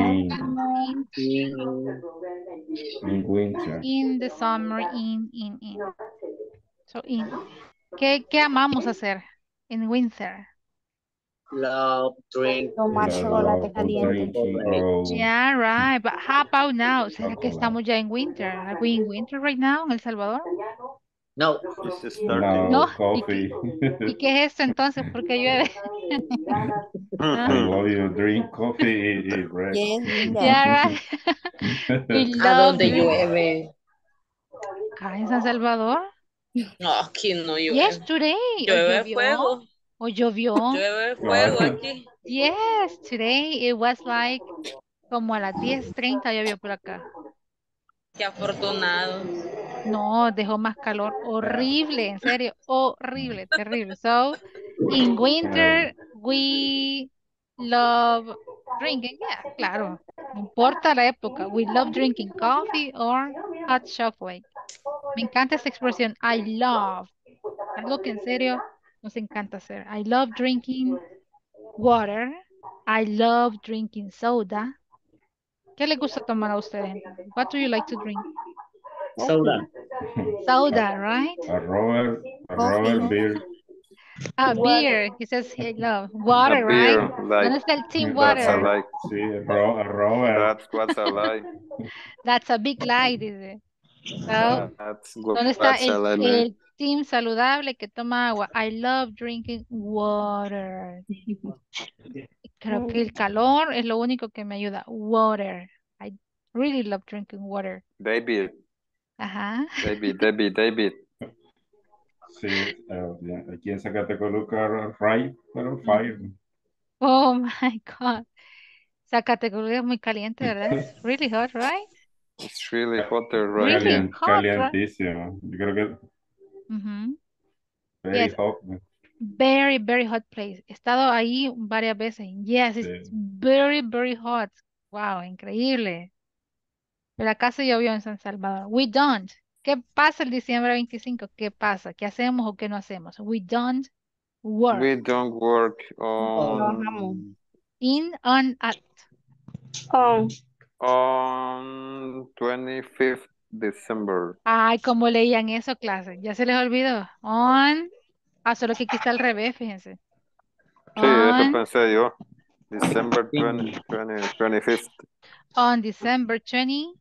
In winter. in the summer, in. So, in. ¿Qué amamos hacer en winter? Love, drink. Tomar chocolate caliente. Yeah, right. But how about now? ¿Será que estamos ya en winter? Are we in winter right now en El Salvador? No. No. Coffee. ¿Y qué es esto entonces? ¿Por qué llueve? I love you drink coffee y bread. Yeah, right. We ¿A love dónde drink. llueve? ¿Acá en San Salvador? No, aquí no llueve. Yes, today. Llueve ¿O llovió? fuego. ¿O llovió? Llueve fuego aquí. Yes, today it was like como a las 10:30 llovió por acá. Qué afortunado. No, dejó más calor. Horrible, en serio, horrible, terrible. So, in winter, we love drinking. Yeah, claro. No importa la época. We love drinking coffee or hot chocolate. Me encanta esta expresión. I love. Algo que en serio nos encanta hacer. I love drinking water. I love drinking soda. ¿Qué le gusta tomar a ustedes? What do you like to drink? Soda. Soda, right? A Robert beer. A beer. He says he love water, A beer, right? like, ¿Dónde está el team that's a water? lie. Sí, a Robert. That's what's a lie. That's a big lie, dice. So, That's ¿dónde está what's a lie, man. el team saludable que toma agua? I love drinking water. Creo que el calor es lo único que me ayuda. Water. I really love drinking water. David. Ajá. David. Sí, bien. Aquí en Zacatecoluca, right, pero fire. Oh my God. Esa categoría es muy caliente, ¿verdad? It's really hot, right? It's really hotter right Really here. hot, right? Calientísimo. Yo creo que Mhm. very Yes, hot. very, very hot place. He estado ahí varias veces. Yes, it's Sí. very, very hot. Wow, increíble. Pero acá se llovió en San Salvador. We don't. ¿Qué pasa el diciembre 25? ¿Qué pasa? ¿Qué hacemos o qué no hacemos? We don't work. We don't work Trabajamos. In, on, at. on 25th December. Ay, ¿cómo leían eso, clase? ¿Ya se les olvidó? On. Ah, solo que aquí está al revés, fíjense. Sí, eso On, pensé yo. December 25th. on December 25th.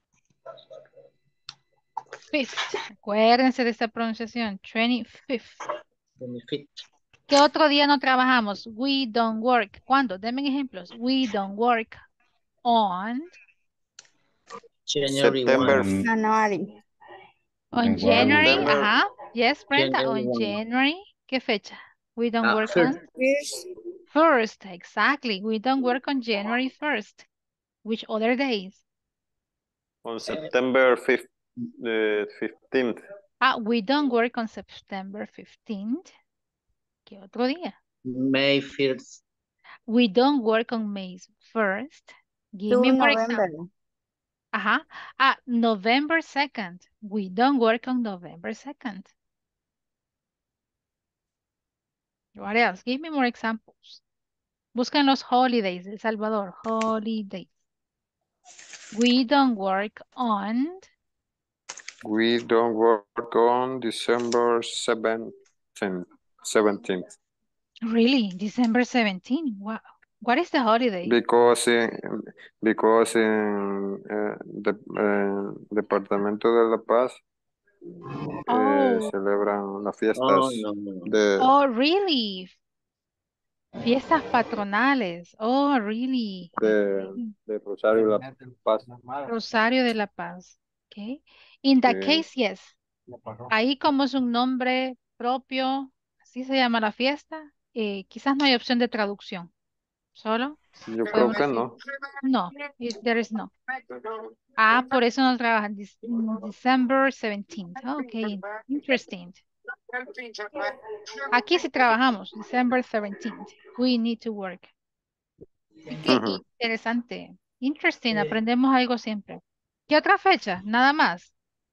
Acuérdense de esta pronunciación. 25th. Benefit. ¿Qué otro día no trabajamos? We don't work. ¿Cuándo? Denme ejemplos. We don't work on January September 1. January. January. September. Ajá. Yes, Brenda. January On 1. January. ¿Qué fecha? We don't work First. on First, 1st. Exactly. We don't work on January 1st. Which other days? On September 15th. We don't work on September 15th. ¿Qué otro día? May 1st. We don't work on May 1st. Give me to more November. examples. Ajá. November 2nd. We don't work on November 2nd. What else? Give me more examples. Busquen los holidays de El Salvador. Holidays. We don't work on. We don't work on December 17th. Really? December 17th? Wow. What is the holiday? Because in the Departamento de La Paz Oh, celebran las fiestas Oh, no, no. de, oh, really? Fiestas patronales. Oh, really? de Rosario La Paz. Rosario de la Paz. Okay. In that Sí. case, yes. Ahí como es un nombre propio, así se llama la fiesta, quizás no hay opción de traducción. Solo Yo creo podemos que decir, no. no, there is no. Por eso no trabajan. December 17th. Okay, interesting. Aquí sí trabajamos. December 17th. We need to work. Qué interesante. Interesting. Aprendemos algo siempre. ¿Qué otra fecha? Nada más.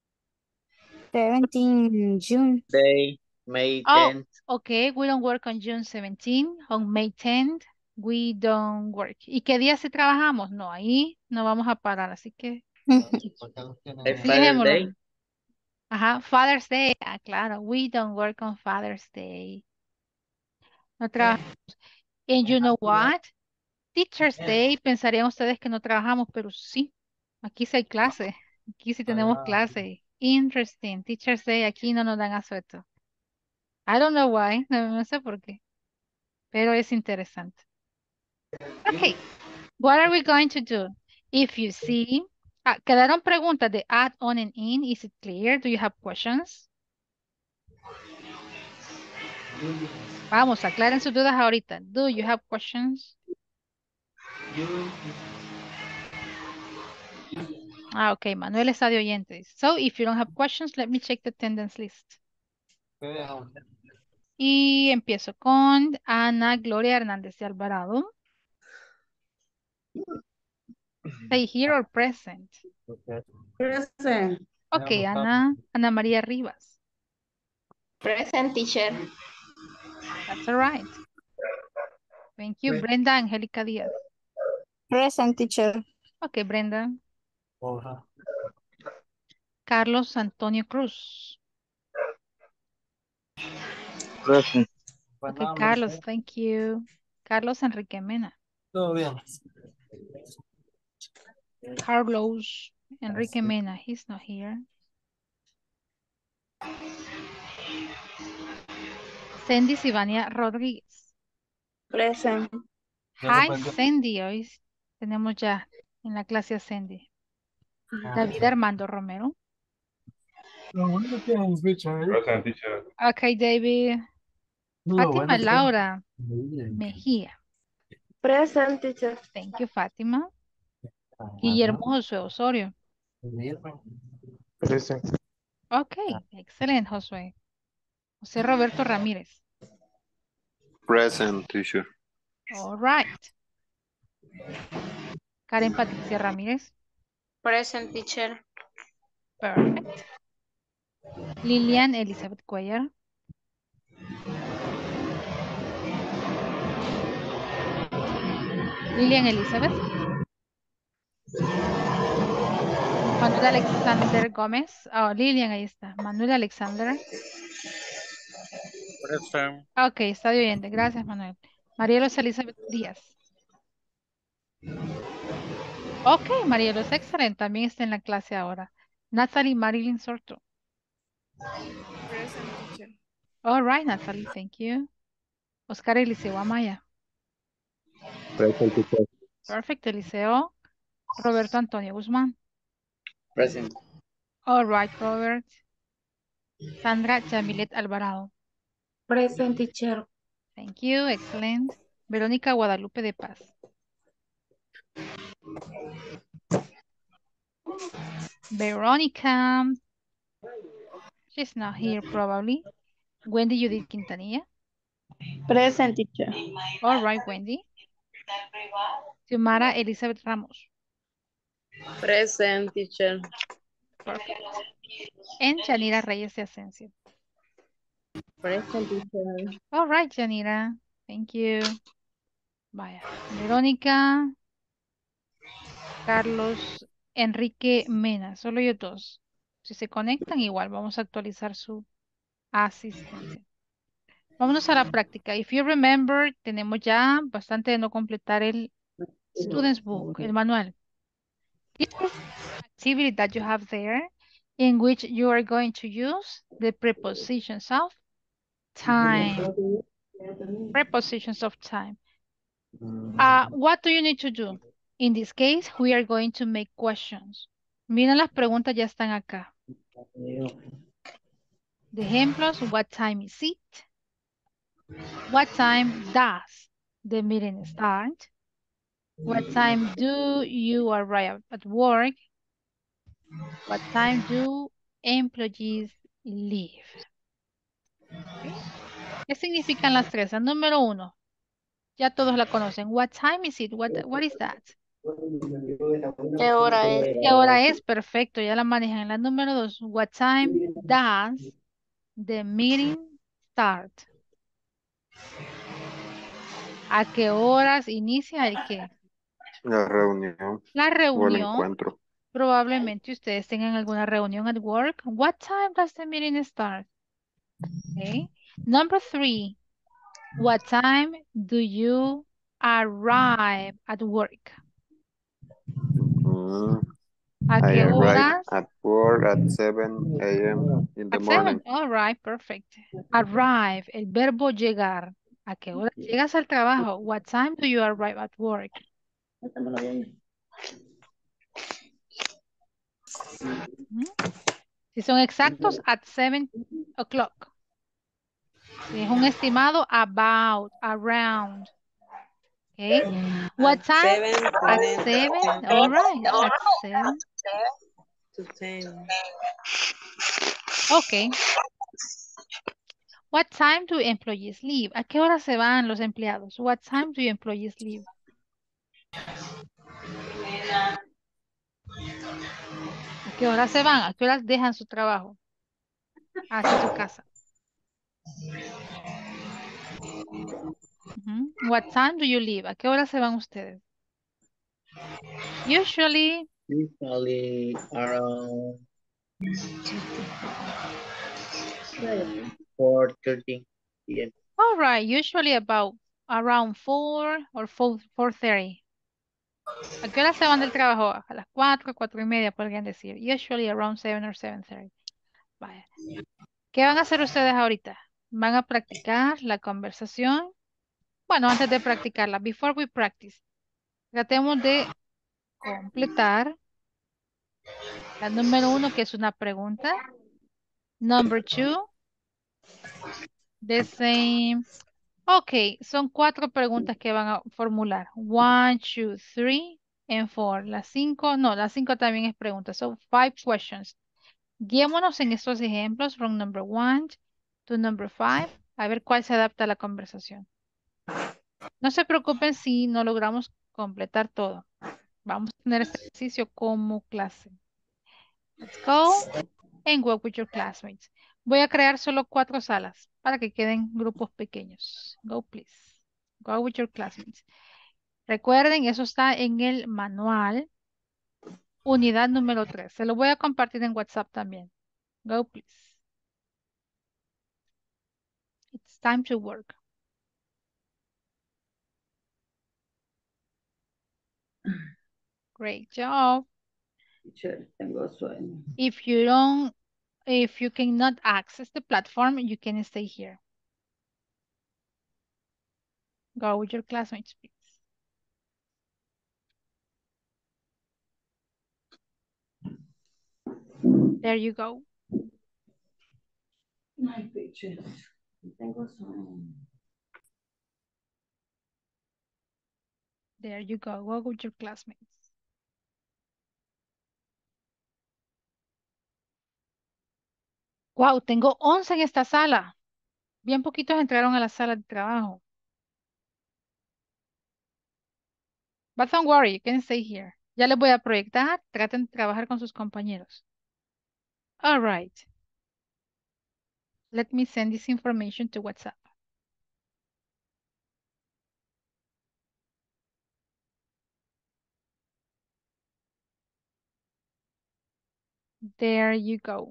17 June. Day, May Oh, 10th. okay. We don't work on June 17th. On May 10th, we don't work. ¿Y qué día sí trabajamos? No, ahí no vamos a parar, así que El sí, Father's dejémoslo. Day. Ajá, Father's Day. Claro. We don't work on Father's Day. No trabajamos. And you know what? Teacher's Day, pensarían ustedes que no trabajamos, pero sí. Aquí sí hay clase. Aquí sí tenemos clase. Interesting. Teacher's Day, aquí no nos dan asueto. I don't know why. No sé por qué. Pero es interesante. Okay. What are we going to do? If you see, quedaron preguntas de add, on, and in. Is it clear? Do you have questions? Vamos, aclaren sus dudas ahorita. Do you have questions? Okay. Manuel está de oyentes. So, if you don't have questions, let me check the attendance list. Y empiezo con Ana Gloria Hernández de Alvarado. Say here or present. Present. Okay, Ana María Rivas. Present, teacher. That's all right. Thank you. Brenda Angélica Díaz. Present, teacher. Okay, Brenda. Carlos Antonio Cruz. Present. Okay, Carlos, thank you. Carlos Enrique Mena. Todo bien. Carlos Enrique Mena, he's not here. Sandy Sivania Rodríguez. Present. Hi, Sandy. Hoy tenemos ya en la clase a Sandy. David Armando Romero. Present, teacher. Okay, David. Fátima Laura Mejía. Present, teacher. Thank you, Fátima. Guillermo Josué Osorio. Present. Okay, excelente, Josué. José Roberto Ramírez. Present, teacher. All right. Karen Patricia Ramírez. Present, teacher. Perfect. Lilian Elizabeth Cuellar. Lilian Elizabeth. Manuel Alexander Gómez. Oh, Lilian, ahí está. Manuel Alexander. Present. Ok, está de oyente. Gracias, Manuel. Marielos Elizabeth Díaz. Ok, Marielos, excelente. También está en la clase ahora. Natalie Marilyn Sorto. Present, teacher. All right, Natalie, thank you. Oscar Eliseo Amaya. Present, teacher. Perfect, Eliseo. Roberto Antonio Guzmán. Present. All right, Robert. Sandra Yamilet Alvarado. Present, teacher. Thank you, excellent. Verónica Guadalupe de Paz. Verónica. She's not here probably. Wendy Judith Quintanilla. Present, teacher. All right, Wendy. Xiomara Elizabeth Ramos. Present, teacher. Perfect. And Yanira Reyes de Asensio. Present, teacher. All right, Yanira. Thank you. Vaya. Verónica. Carlos Enrique Mena. Solo ellos dos. Si se conectan, igual vamos a actualizar su asistencia. Vámonos a la práctica. If you remember, tenemos ya bastante de no completar el Student's Book, el manual. This is an activity that you have there in which you are going to use the prepositions of time. Prepositions of time. What do you need to do? In this case, we are going to make questions. Miren, las preguntas ya están acá. The ejemplos, what time is it? What time does the meeting start? What time do you arrive at work? What time do employees leave? Okay. ¿Qué significan las tres? La número uno, ya todos la conocen. What time is it? What is that? ¿Qué hora es? ¿Qué hora es? Perfecto, ya la manejan. La número dos, what time does the meeting start? ¿A qué horas inicia el qué? La reunión La o el reunión. encuentro. Probablemente ustedes tengan alguna reunión at work. What time does the meeting start? Okay. Number three, what time do you arrive at work? ¿A I qué arrive horas? at work at 7 a.m. in the At morning. 7. All right, perfect. Arrive, el verbo llegar. ¿A qué hora llegas al trabajo? What time do you arrive at work? Si son exactos, at 7 o'clock. Si es un estimado, about, around. Okay. What time? At 7. All right. At 7 to 10. Okay. What time do employees leave? ¿A qué hora se van los empleados? What time do employees leave? ¿A qué hora se van? ¿A qué horas dejan su trabajo? Hacia su casa. What time do you leave? ¿A qué hora se van ustedes? Usually Around 4:30 p.m. all right, usually about around 4 or 4:30. ¿A qué hora se van del trabajo? A las 4, 4:30 podrían decir. Usually around 7 or 7:30. Vaya. ¿Qué van a hacer ustedes ahorita? ¿Van a practicar la conversación? Bueno, antes de practicarla, before we practice, tratemos de completar la número 1, que es una pregunta, Number 2, the same. Ok, son 4 preguntas que van a formular. 1, 2, 3, and 4. Las 5, no, las 5 también es pregunta. Son 5 questions. Guiémonos en estos ejemplos from number 1 to number 5. A ver cuál se adapta a la conversación. No se preocupen si no logramos completar todo. Vamos a tener este ejercicio como clase. Let's go and work with your classmates. Voy a crear solo 4 salas para que queden grupos pequeños. Go, please. Go with your classmates. Recuerden, eso está en el manual. Unidad número 3. Se lo voy a compartir en WhatsApp también. Go, please. It's time to work. Great job. Teacher, tengo sueño. If you cannot access the platform, you can stay here. Go with your classmates, please. There you go. Ay, teacher, tengo sueño. There you go. Go with your classmates. Wow, tengo 11 en esta sala. Bien poquitos entraron a la sala de trabajo. But don't worry, you can stay here. Ya les voy a proyectar. Traten de trabajar con sus compañeros. All right. Let me send this information to WhatsApp. There you go.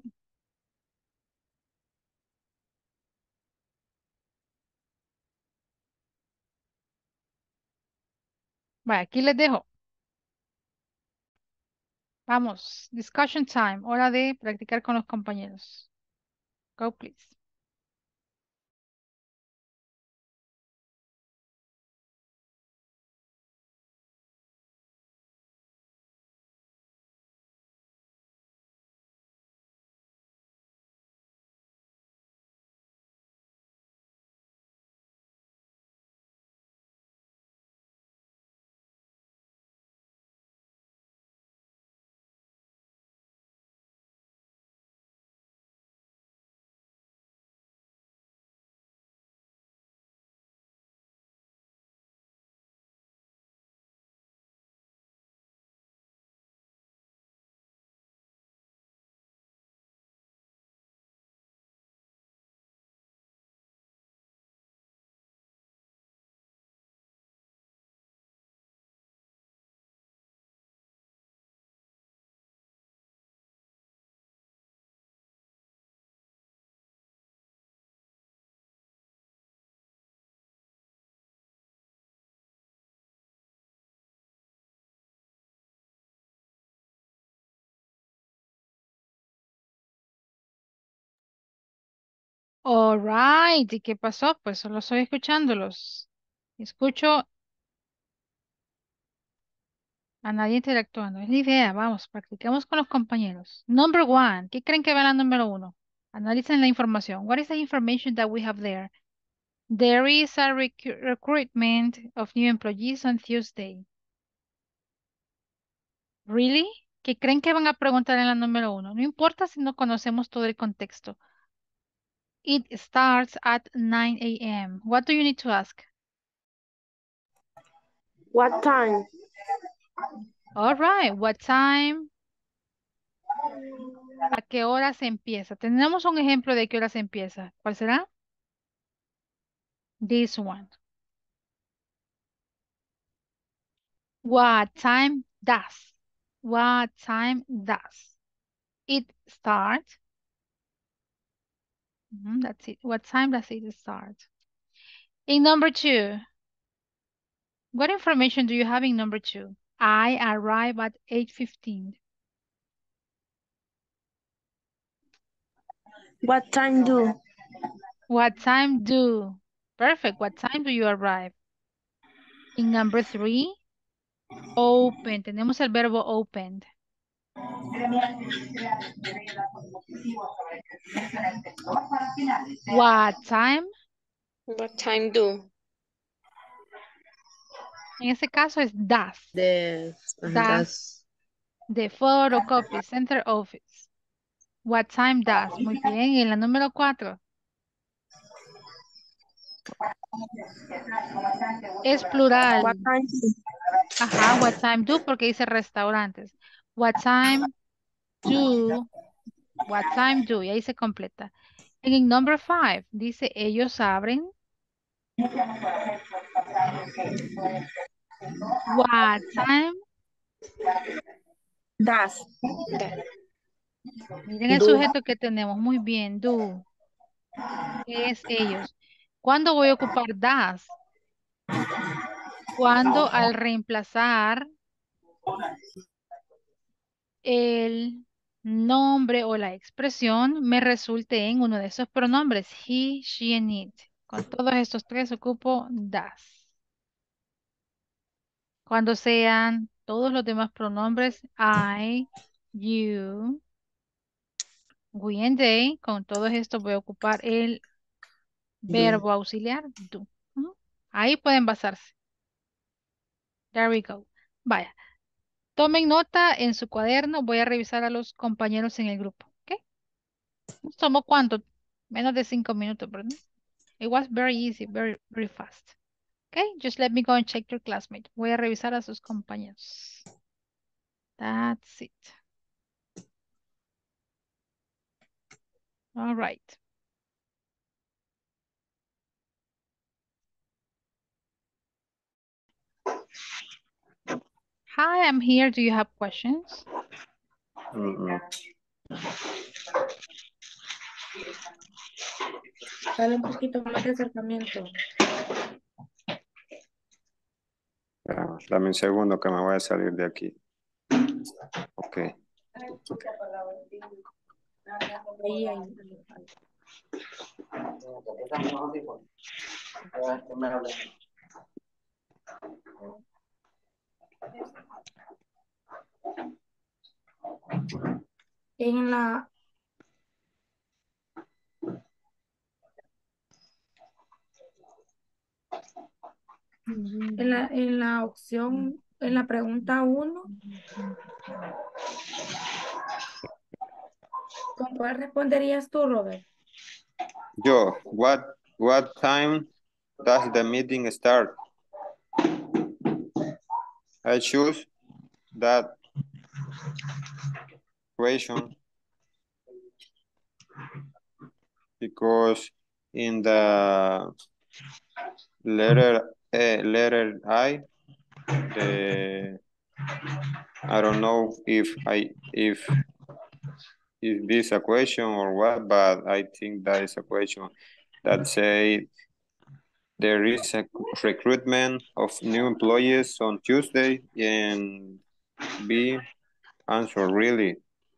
Bueno, aquí les dejo. Vamos, discussion time. Hora de practicar con los compañeros. Go, please. All right. ¿Y qué pasó? Pues solo estoy escuchándolos. Escucho a nadie interactuando. Es la idea. Vamos, practicamos con los compañeros. Number 1. ¿Qué creen que va en la número 1? Analicen la información. What is the information that we have there? There is a recruitment of new employees on Tuesday. Really? ¿Qué creen que van a preguntar en la número 1? No importa si no conocemos todo el contexto. It starts at 9 a.m. What do you need to ask? What time? All right. What time? ¿A qué hora se empieza? Tenemos un ejemplo de qué hora se empieza. ¿Cuál será? This one. What time does? What time does it start? That's it. What time does it start? In number 2, what information do you have in number 2? I arrive at 8:15. What time do? What time do? Perfect. What time do you arrive? In number 3, open. Tenemos el verbo opened. What time? What time do? En ese caso es does. Does. Das. The photocopy center office. What time does? Muy bien. Y en la número 4. Es What plural. time? Ajá, what time do porque dice restaurantes. What time do. What time do. Y ahí se completa. En el number 5 dice ellos abren. What time. Das. Miren el sujeto que tenemos. Muy bien. Do. ¿Qué es ellos? ¿Cuándo voy a ocupar das? Cuando al reemplazar el nombre o la expresión me resulte en uno de esos pronombres. He, she, and it. Con todos estos tres ocupo das. Cuando sean todos los demás pronombres, I, you, we and they, con todos estos voy a ocupar el verbo auxiliar do. Ujú. Ahí pueden basarse. There we go. Vaya. Tomen nota en su cuaderno. Voy a revisar a los compañeros en el grupo. ¿Ok? ¿Nos tomó cuánto? Menos de 5 minutos, ¿verdad? It was very easy, very, very fast. Okay, just let me go and check your classmate. Voy a revisar a sus compañeros. That's it. All right. Hi, I'm here. Do you have questions? Dale un poquito más de acercamiento. Dame un segundo que me voy a salir de aquí. Ok. Ahí, ahí. En la en la opción, en la pregunta 1, ¿con cuál responderías tú, Robert? Yo, what time does the meeting start? I choose that question because in the letter I, I don't know if this is a question or what, but I think that is a question that say there is a recruitment of new employees on Tuesday, and B, answer really.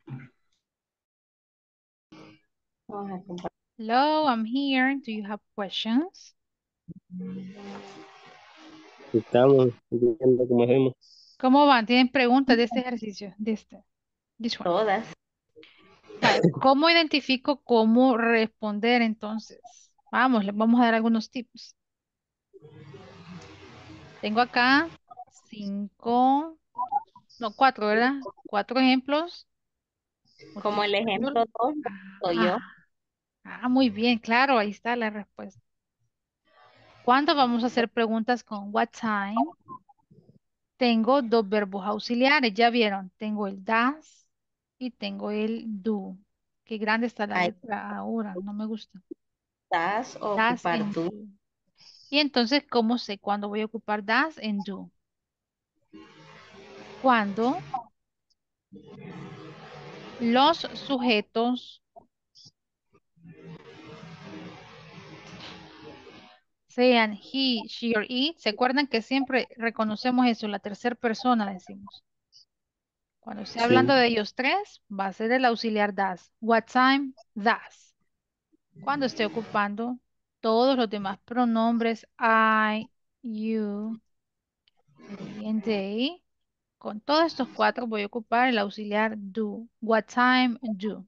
Hello, I'm here. Do you have questions? Estamos viendo cómo hacemos. ¿Cómo van? ¿Tienen preguntas de este ejercicio? De este. This one. Todas. Vale, ¿cómo identifico cómo responder entonces? Vamos, les vamos a dar algunos tips. Tengo acá 4, ¿verdad? 4 ejemplos. Como el ejemplo 2, soy yo. Muy bien, claro, ahí está la respuesta. ¿Cuándo vamos a hacer preguntas con what time? Tengo 2 verbos auxiliares, ya vieron. Tengo el does y tengo el do. Qué grande está la Ahí. letra ahora, no me gusta. Das o Does ocupar and tú. do. Y entonces, ¿cómo sé cuándo voy a ocupar does and do? Cuando los sujetos sean he, she or it. ¿Se acuerdan que siempre reconocemos eso? La tercera persona decimos. Cuando esté hablando de ellos tres, va a ser el auxiliar does. What time? Does. Cuando esté ocupando todos los demás pronombres I, you, we and they, Con todos estos cuatro voy a ocupar el auxiliar do. What time do.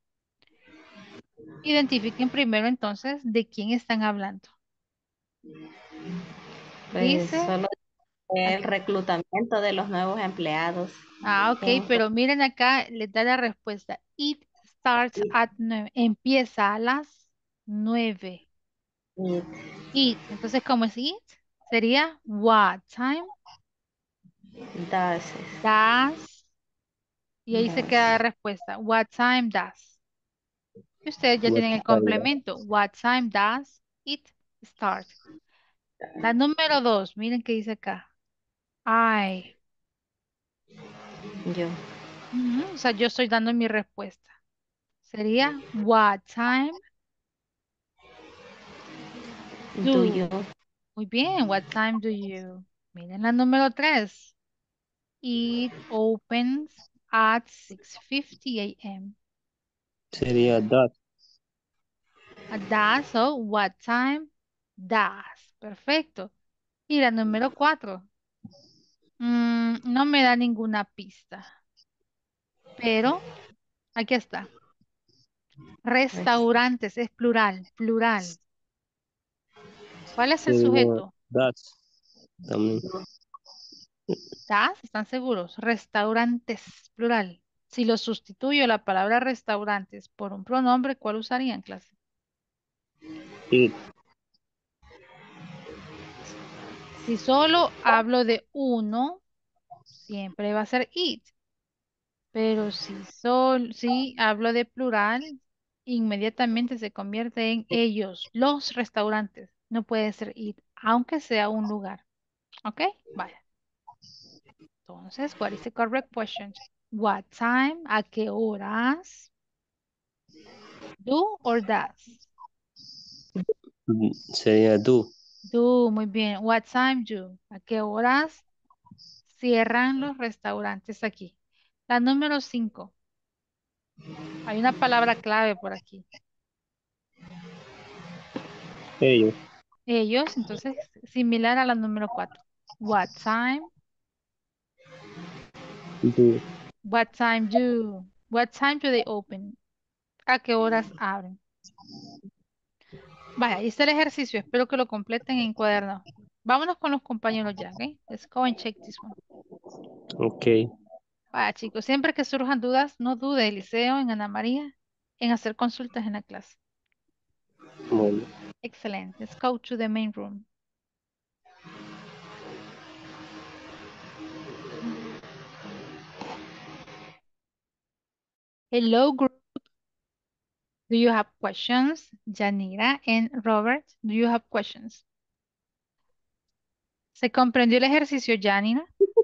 Identifiquen primero entonces de quién están hablando. Pues Dice, solo el aquí. reclutamiento de los nuevos empleados. Ok, pero miren acá, les da la respuesta. It starts at 9. Empieza a las 9. Y It. Entonces, ¿cómo es it? Sería what time does, does. Y ahí se queda la does. respuesta. What time does. Y ustedes ya What tienen el time? complemento. What time does it start? La número 2, miren qué dice acá. I. Yo. O sea, yo estoy dando mi respuesta. Sería what time Do do. you. Muy bien, what time do you? Miren la número 3. It opens at 6:50 a.m. Sería that. Does, so what time does. Perfecto. Y la número 4. No me da ninguna pista, pero aquí está. Restaurantes es plural, plural. ¿Cuál es el Sería sujeto? that. También. Das, ¿están seguros? Restaurantes, plural. Si lo sustituyo la palabra restaurantes por un pronombre, ¿cuál usaría en clase? It. Si solo hablo de uno, siempre va a ser it. Pero si hablo de plural, inmediatamente se convierte en ellos, los restaurantes. No puede ser it, aunque sea un lugar. ¿Ok? Vaya. Entonces, what is the correct question? What time? ¿A qué horas? Do or does? Sería do. Do, muy bien. What time do? ¿A qué horas cierran los restaurantes aquí? La número 5. Hay una palabra clave por aquí. Ellos. Ellos, entonces, similar a la número 4. What time? Do. What time do? What time do they open? ¿A qué horas abren? Vaya, ahí está el ejercicio. Espero que lo completen en cuaderno. Vámonos con los compañeros ya, ¿ok? Let's go and check this one. Ok. Vaya, chicos, siempre que surjan dudas, no dude, Eliseo, en Ana María, en hacer consultas en la clase. Bueno. Excelente. Let's go to the main room. Hello, group. Do you have questions? Yanira and Robert, do you have questions? ¿Se comprendió el ejercicio, Janina?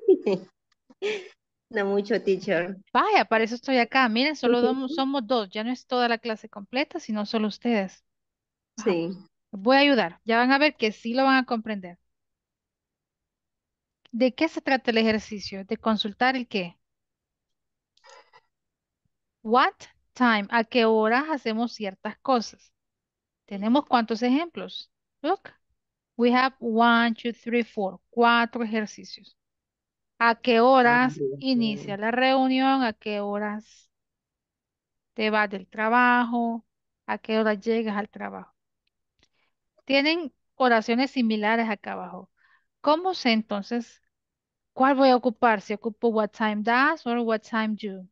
No mucho, teacher. Vaya, para eso estoy acá. Miren, somos dos. Ya no es toda la clase completa, sino solo ustedes. Ajá. Sí. Voy a ayudar. Ya van a ver que sí lo van a comprender. ¿De qué se trata el ejercicio? De consultar el qué. What time? ¿A qué horas hacemos ciertas cosas? ¿Tenemos cuántos ejemplos? Look, we have 1, 2, 3, 4. 4 ejercicios. ¿A qué horas inicia la reunión? ¿A qué horas te vas del trabajo? ¿A qué horas llegas al trabajo? Tienen oraciones similares acá abajo. ¿Cómo sé entonces cuál voy a ocupar? Si ocupo what time does o what time do.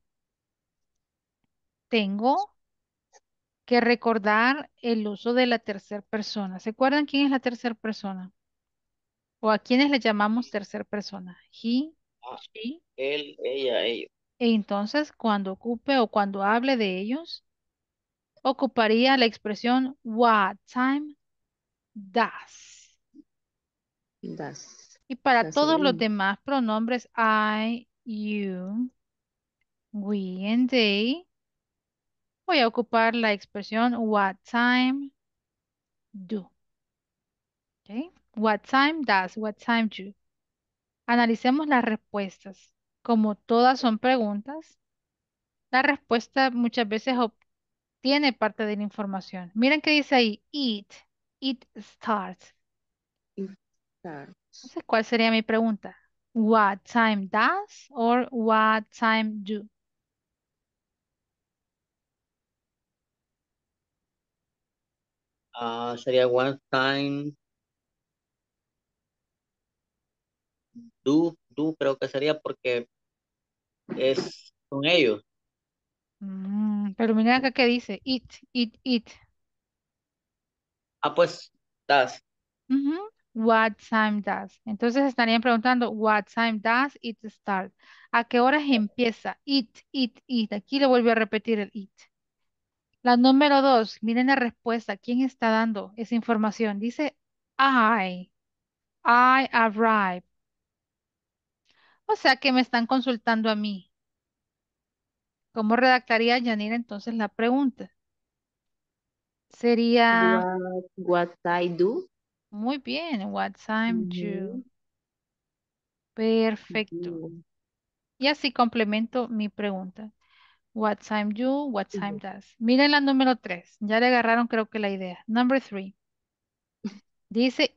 Tengo que recordar el uso de la tercera persona. ¿Se acuerdan quién es la tercera persona? ¿O a quiénes le llamamos tercera persona? He, she. Él, ella, ellos. E entonces, cuando ocupe o cuando hable de ellos, ocuparía la expresión what time does. Does. Y para Does todos los rain. demás pronombres I, you, we and they, voy a ocupar la expresión what time do. ¿Ok? What time does, what time do. Analicemos las respuestas. Como todas son preguntas, la respuesta muchas veces obtiene parte de la información. Miren qué dice ahí, it starts. It starts. Entonces, ¿cuál sería mi pregunta? What time does or what time do? Sería one time do, creo que sería porque son ellos. Pero mira acá que dice, it. Pues, does. Ujú. What time does? Entonces estarían preguntando, what time does it start? ¿A qué horas empieza? It. Aquí le vuelvo a repetir el it. La número 2, miren la respuesta. ¿Quién está dando esa información? Dice, I arrive. O sea que me están consultando a mí. ¿Cómo redactaría Yanira entonces la pregunta? Sería, What I do. muy bien, what time do? Ujú. Perfecto. Do. Y así complemento mi pregunta. What time do, what time does. Miren la número 3. Ya le agarraron creo que la idea. Number 3. Dice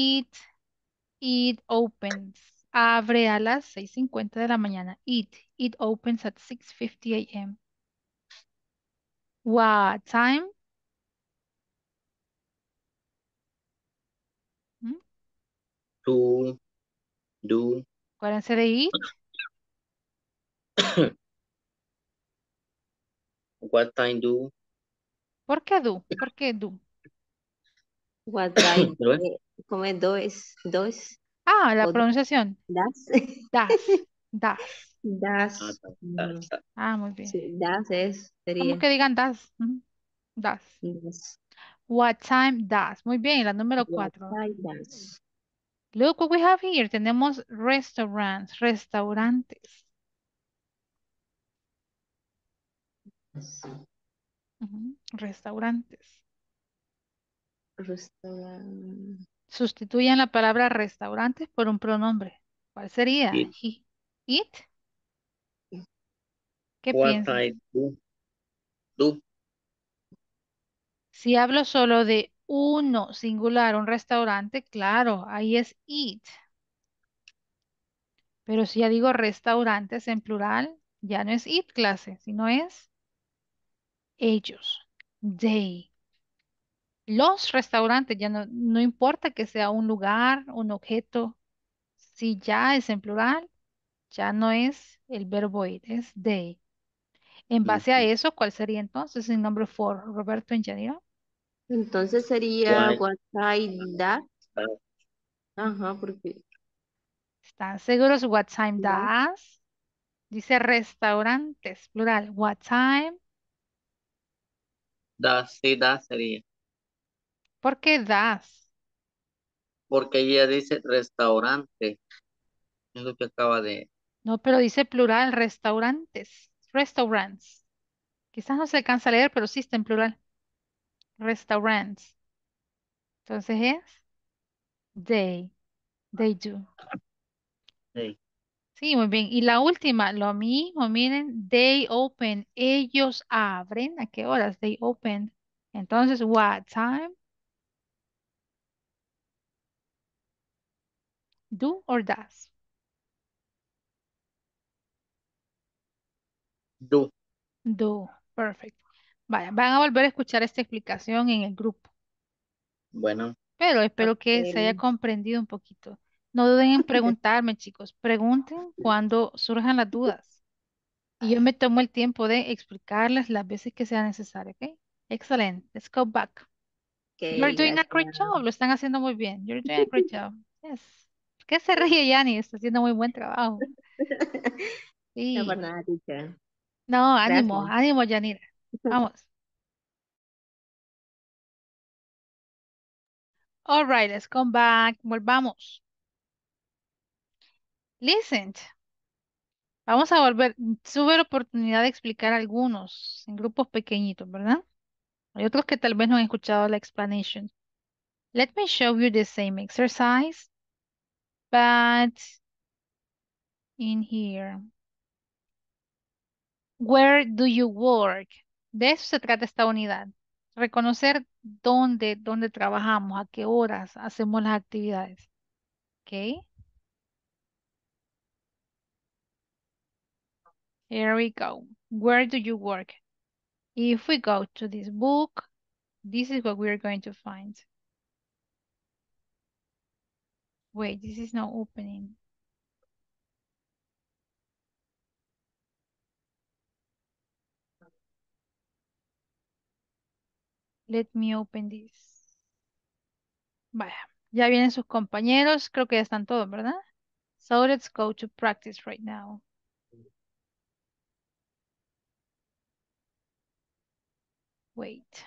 it opens. Abre a las 6:50 de la mañana. It opens at 6:50 a.m. What time? ¿Mm? Do, Acuérdense de it. what time do. ¿Por qué do? ¿Por qué do? What I ¿Lo ves? como es dos Ah, la o pronunciación. das. Das. Das. Das. Ta. Ah, muy Sí, bien. das ¿Cómo sería. que digan das? Das. Das. What time does? Muy bien, la número What 4. I das. Look what we have here. Tenemos restaurants, restaurantes. Ujú, restaurantes. Restaurant. Sustituyan la palabra restaurantes por un pronombre. ¿Cuál sería? It. It. ¿Qué What piensan? time do. Si hablo solo de uno singular, un restaurante, claro, ahí es eat. Pero si ya digo restaurantes en plural, ya no es it clase, sino es ellos. They. Los restaurantes, ya no importa que sea un lugar, un objeto, si ya es en plural, ya no es el verbo ir, es they. En base a eso, ¿cuál sería entonces el nombre for Roberto en Yanira? Entonces sería What what I that. does. Ajá, porque ¿Están seguros? What time that. does? Dice restaurantes, plural. What time? Sí, does sería. ¿Por qué does? Porque ella dice restaurante. Es lo que acaba de. No, pero dice plural, restaurantes. Restaurants. Quizás no se alcanza a leer, pero sí está en plural. Restaurants. Entonces es they. They do. Sí. Sí, muy bien. Y la última, lo mismo, miren, they open, ellos abren. ¿A qué horas? They open. Entonces, what time? Do or does? Do. Do. Perfect. Vaya, van a volver a escuchar esta explicación en el grupo, Bueno, pero espero que se haya Ok. comprendido un poquito. No duden en preguntarme, chicos. Pregunten cuando surjan las dudas. Y yo me tomo el tiempo de explicarles las veces que sea necesario, ¿ok? Excellent. Let's go back. Ok, You're doing a great gracias. job. Lo están haciendo muy bien. You're doing a great job. Yes. ¿Por qué se ríe, Yanni? Está haciendo muy buen trabajo. No por Sí. nada, teacher. No, ánimo, Gracias. ánimo, Yanira. Vamos. All right, let's come back. Volvamos. Listen. Vamos a volver. Tuve la oportunidad de explicar algunos en grupos pequeñitos, ¿verdad? Hay otros que tal vez no han escuchado la explanation. Let me show you the same exercise, but in here. Where do you work? De eso se trata esta unidad. Reconocer dónde trabajamos, a qué horas hacemos las actividades. ¿Ok? Here we go. Where do you work? If we go to this book, this is what we're going to find. Wait, this is not opening. Let me open this. Vaya, ya vienen sus compañeros. Creo que ya están todos, ¿verdad? So let's go to practice right now. Wait.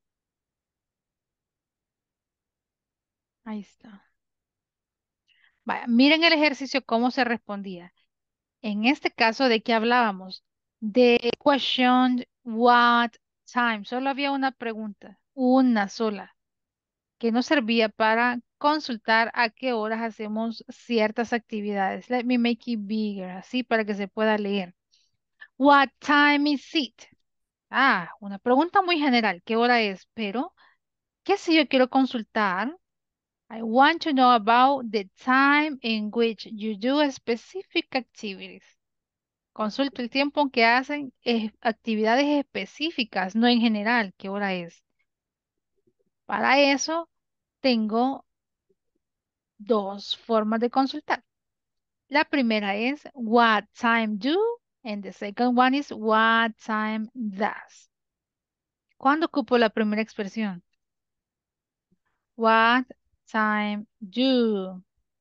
Ahí está. Vaya, miren el ejercicio cómo se respondía. En este caso, ¿de qué hablábamos? De question what time. Solo había una pregunta, una sola, que nos servía para consultar a qué horas hacemos ciertas actividades. Let me make it bigger, así para que se pueda leer. What time is it? Ah, una pregunta muy general, ¿qué hora es? Pero, ¿qué si yo quiero consultar? I want to know about the time in which you do specific activities. Consulto el tiempo en que hacen actividades específicas, no en general, ¿qué hora es? Para eso tengo dos formas de consultar. La primera es what time do and the second one is what time does. ¿Cuándo ocupo la primera expresión? What time do.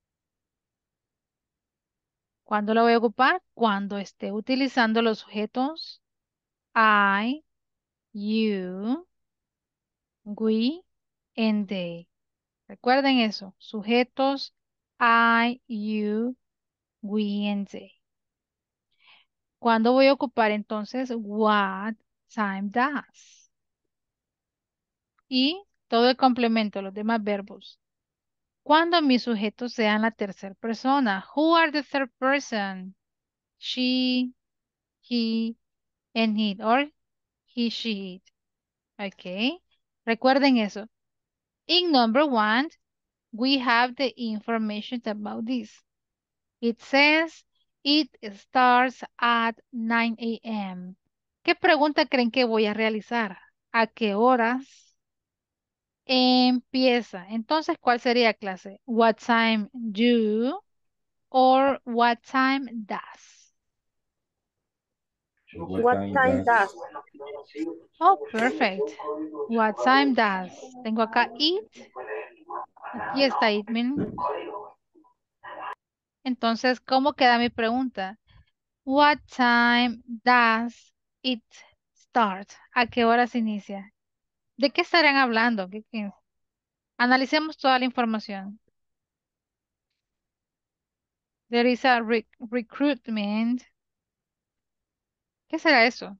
¿Cuándo la voy a ocupar? Cuando esté utilizando los sujetos I, you, we, and they. Recuerden eso. Sujetos I, you, we, and they. ¿Cuándo voy a ocupar entonces what time does? Y todo el complemento, los demás verbos. Cuando mis sujetos sean la tercera persona. Who are the third person? She, he, and it. Or he, she, it. Okay. Recuerden eso. In number one, we have the information about this. It says it starts at 9 a.m. ¿Qué pregunta creen que voy a realizar? ¿A qué horas empieza? Entonces, ¿cuál sería clase? What time do or what time does? What time does? Oh, perfect. What time does? Tengo acá it. Aquí está it, miren. Entonces, ¿cómo queda mi pregunta? What time does it start? ¿A qué hora se inicia? ¿De qué estarán hablando? Analicemos toda la información. There is a recruitment. ¿Qué será eso?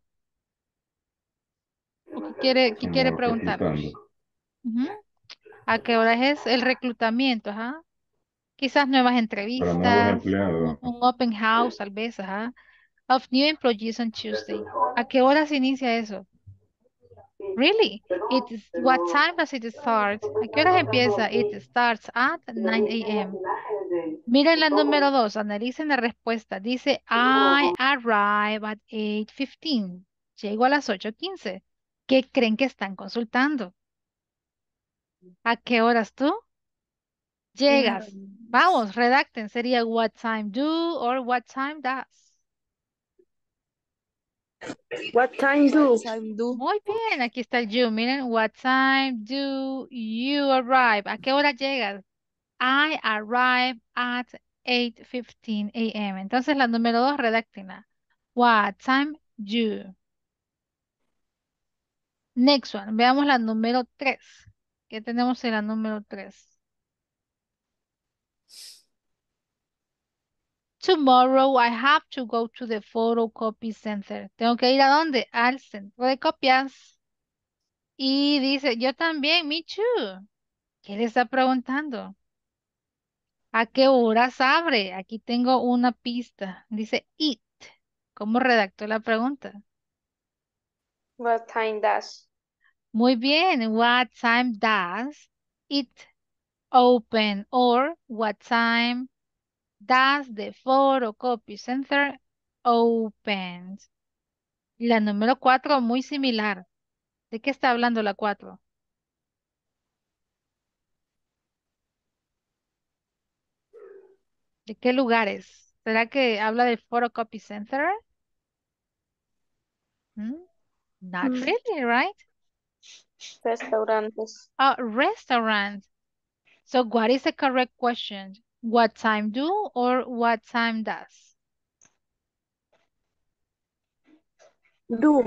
¿O qué quiere Como preguntarnos? reclutando. Ujú. ¿A qué hora es el reclutamiento? Ajá. Quizás nuevas Para nuevos entrevistas, empleados. un open house, tal vez, ajá. Of new employees on Tuesday. ¿A qué hora se inicia eso? Really? What time does it start? ¿A qué hora empieza? It starts at 9 a.m. Miren la número 2, analicen la respuesta. Dice, I arrive at 8:15. Llego a las 8:15. ¿Qué creen que están consultando? ¿A qué horas tú llegas? Vamos, redacten. Sería what time do or what time does. What time do? Muy bien, aquí está el you. Miren, what time do you arrive? ¿A qué hora llegas? I arrive at 8:15 a.m. Entonces la número 2, redáctenla. What time you? Next one. Veamos la número 3. ¿Qué tenemos en la número 3? Tomorrow I have to go to the photocopy center. ¿Tengo que ir a dónde? Al centro de copias. Y dice, yo también, me too. ¿Qué le está preguntando? ¿A qué horas abre? Aquí tengo una pista. Dice it. ¿Cómo redactó la pregunta? What time does? Muy bien. What time does it open? Or what time does the photocopy center opened. La número 4, muy similar. ¿De qué está hablando la 4? ¿De qué lugares? ¿Será que habla de photocopy center? Hmm? Not really, right? Restaurantes. Restaurant. So what is the correct question? What time do or what time does? Do.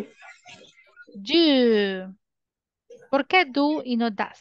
Do. ¿Por qué do y no does?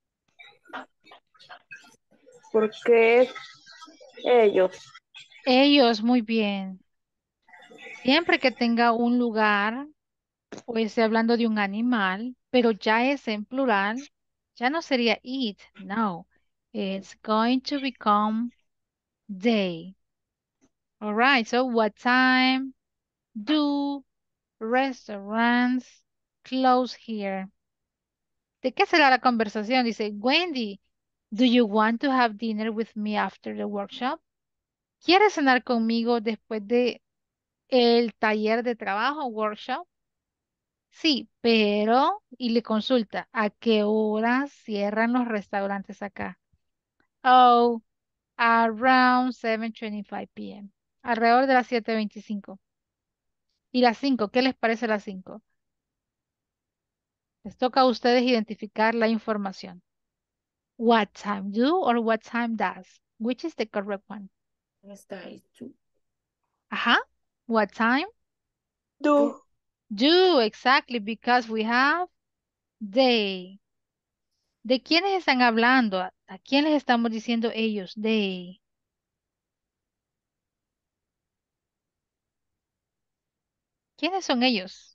Porque es ellos. Ellos, muy bien. Siempre que tenga un lugar o esté hablando de un animal, pero ya es en plural, ya no sería it, no. It's going to become they. All right, so what time do restaurants close here? ¿De qué será la conversación? Dice, Wendy, do you want to have dinner with me after the workshop? ¿Quieres cenar conmigo después de el taller de trabajo, workshop? Sí, pero, y le consulta, ¿a qué hora cierran los restaurantes acá? Oh, around 7:25 p.m. Alrededor de las 7:25. ¿Y las 5? ¿Qué les parece las 5? Les toca a ustedes identificar la información. What time do or what time does? Which is the correct one? Esta es tú. Ajá. What time? Do. Do, exactly, because we have they. ¿De quiénes están hablando? ¿A quién les estamos diciendo ellos? They. ¿Quiénes son ellos?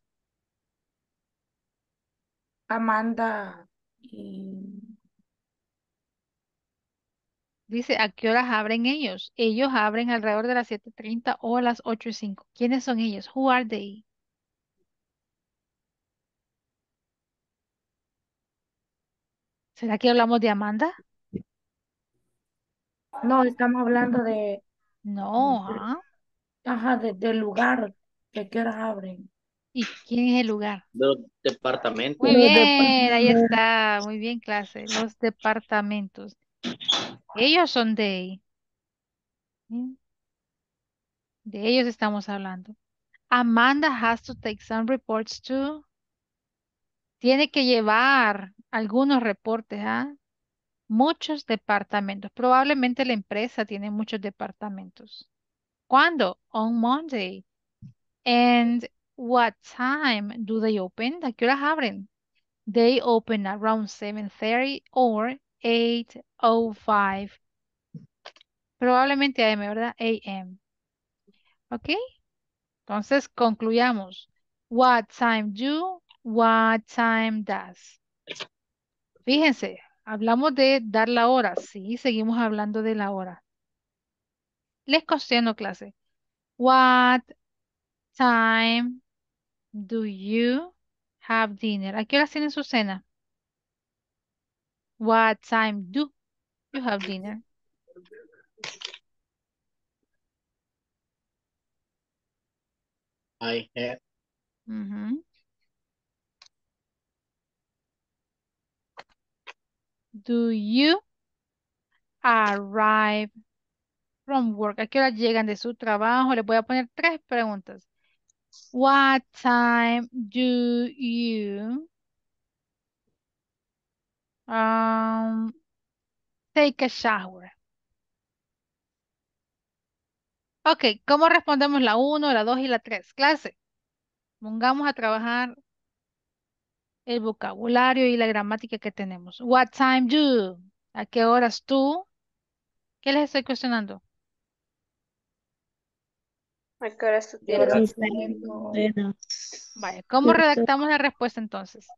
Amanda y Dice, ¿a qué horas abren ellos? Ellos abren alrededor de las 7:30 o a las 8:05. ¿Quiénes son ellos? Who are they? ¿Será que hablamos de Amanda? no, estamos hablando de, No, ¿ah? ajá, del lugar, de qué horas abren. ¿Y quién es el lugar? De los Muy departamentos. Los bien, ahí departamentos. está. Muy bien, clase. Los departamentos. Ellos son they. ¿Sí? De ellos estamos hablando. Amanda has to take some reports too. Tiene que llevar algunos reportes, ¿ah? Muchos departamentos. Probablemente la empresa tiene muchos departamentos. ¿Cuándo? On Monday. And what time do they open? ¿A qué horas abren? They open around 7:30 or 8:05. Probablemente AM, ¿verdad? AM. ¿Ok? Entonces concluyamos. What time do? What time does? Fíjense, hablamos de dar la hora. Sí, seguimos hablando de la hora. Les cuestiono clase. What time do you have dinner? ¿A qué horas tienen su cena? What time do you have dinner? I have. Ujú. Do you arrive from work? ¿A qué hora llegan de su trabajo? Les voy a poner 3 preguntas. What time do you um, take a shower? Ok, ¿cómo respondemos la 1, la 2 y la 3? Clase, pongamos a trabajar el vocabulario y la gramática que tenemos. What time do? ¿A qué horas tú? ¿Qué les estoy cuestionando? ¿A qué horas tú ¿Qué horas tienes? tengo? Vaya, ¿cómo redactamos la respuesta entonces?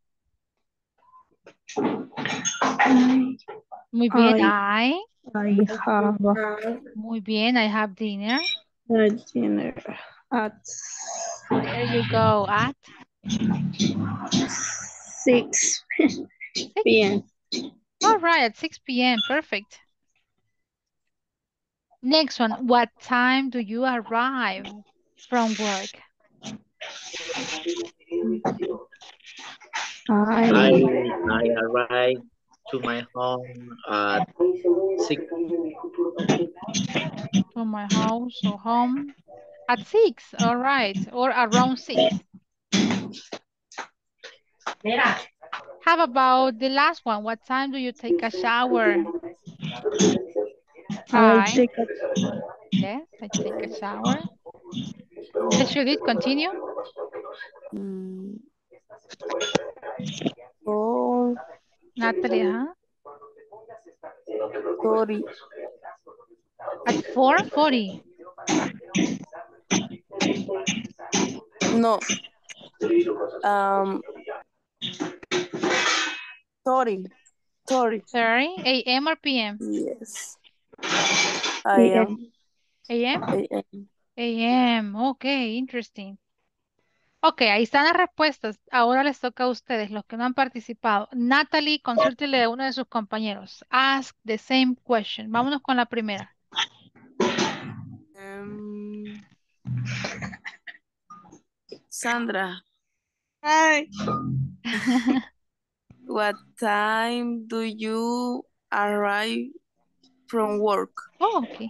Muy bien, I have muy bien, I have dinner. a dinner at There you go, at 6 6. p.m. All right, at 6 p.m. Perfect. Next one, what time do you arrive? from work? I I I arrive to my home at 6. To my house or home at 6, all right, or around 6. How about the last one? What time do you take a shower? I, take yes, I take a shower. Yes, Judith, continue. oh Natalie, huh? sorry. At 4:40. No. Um sorry. Sorry. 30 a.m. or p.m.? Yes. I am. a.m. I am. a.m. Okay, interesting. Ok, ahí están las respuestas. Ahora les toca a ustedes, los que no han participado. Natalie, consúltele a uno de sus compañeros. Ask the same question. Vámonos con la primera. Sandra. Hi. What time do you arrive from work? Oh, okay.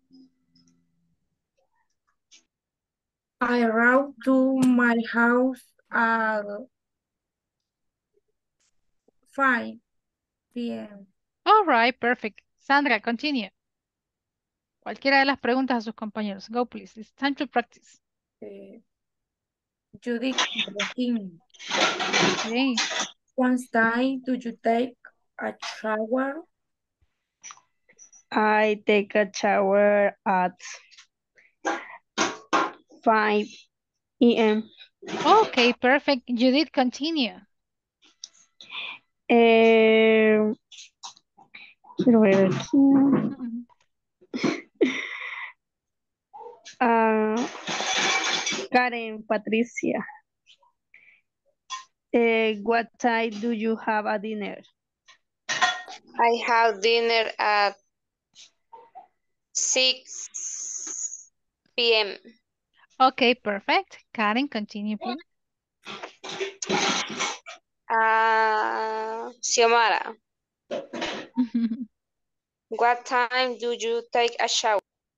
I arrived to my house at 5 p.m. All right, perfect. Sandra, continue. Cualquiera de las preguntas a sus compañeros. Go, please. It's time to practice. Judith, continue. Okay. What time do you take a shower? I take a shower at 5 a.m. Okay, perfect. Judith, continue. Quiero ver aquí. Mhm. Karen, Patricia. What time do you have a dinner? I have dinner at 6 p.m. Okay, perfect. Karen, continue, please. Xiomara, what time do you take a shower?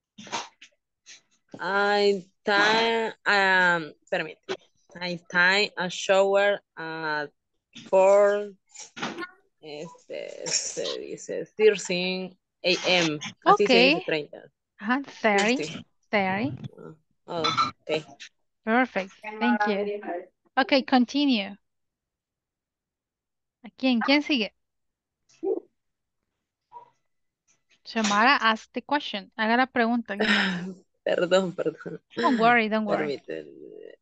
Permíteme. I time a shower at 4, se dice 13 a.m. Así se dice Okay. 30. 30. 30. 30. Oh, okay. Perfect. Thank you. Okay, continue. ¿A quién? ¿Quién sigue? Xiomara, ask the question. Haga la pregunta. Perdón. Don't worry, don't worry. Permíteme.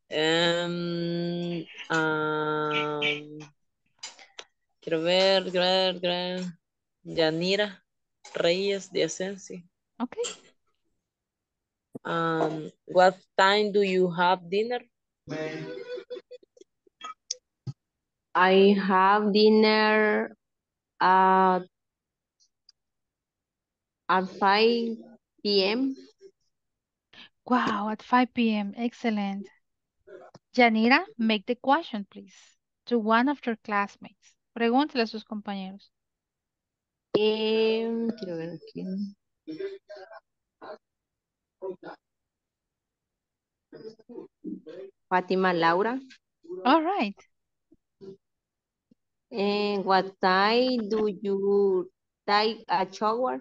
Quiero ver. Yanira Reyes de Asensi. Okay. What time do you have dinner? I have dinner at 5 p.m. Wow, at 5 p.m. Excellent. Yanira, make the question, please, to one of your classmates. Pregúntele a sus compañeros. Quiero ver aquí. Fátima Laura. All right. And what time do you take a shower?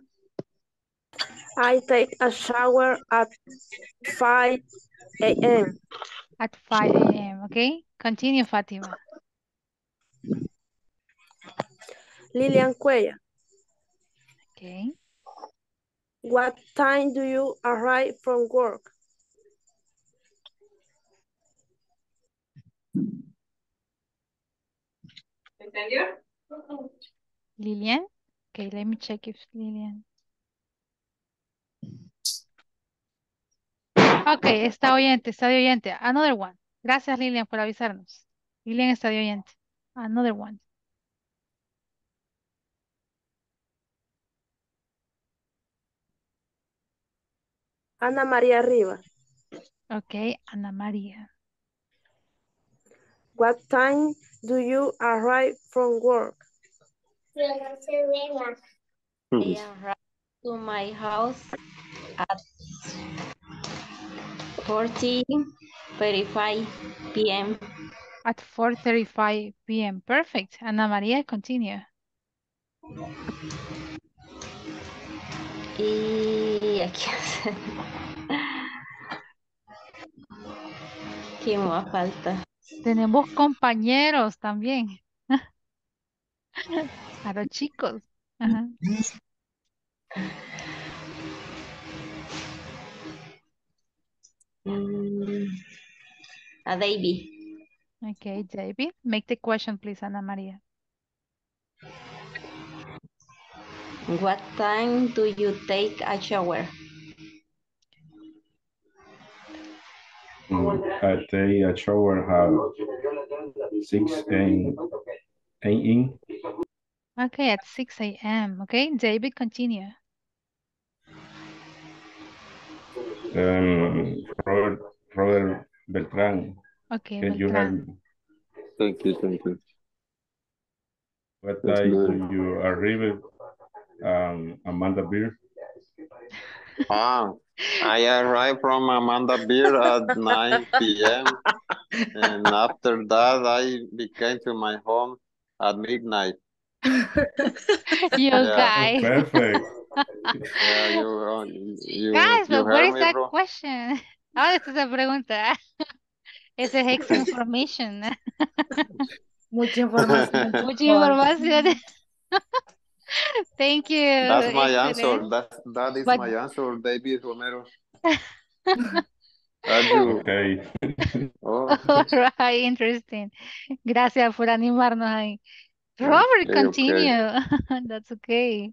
I take a shower at 5 a.m. At 5 a.m. Okay. Continue, Fatima. Lilian Cuella. Okay. What time do you arrive from work? Lilian. Okay, let me check if Lilian. Okay, está oyente, está de oyente. Another one. Gracias, Lilian, por avisarnos. Lilian está de oyente. Another one. Ana María Rivas. Okay, Ana María. What time do you arrive from work? I arrived to my house at 4:35 p.m. At 4:35 p.m. Perfect. Ana María, continue. Y aquí ¿qué más falta? Tenemos compañeros también. A los chicos. Ajá. A David. Okay, David. Make the question, please, Ana María. What time do you take a shower? I take a shower at 6 a.m. Okay, at 6 a.m. Okay, David, continue. Robert Beltrán, Okay, can you help Beltrán. me? Thank you, thank you. What That's time good. do you arrive, Amanda Beer? I arrived from Amanda Beer at 9 p.m. and after that I became to my home at midnight. You Yeah. guys. Perfect. Yeah, Guys, you but what heard is me, that bro? question? Ahora esta es la pregunta. Ese es extra information. Mucha información, Mucha chicos. información. Thank you. That's my answer. Excellent. That is But my answer, David Romero. That you. Okay. Oh, all right, interesting. Gracias por animarnos ahí. Robert, okay, continue. okay. That's okay.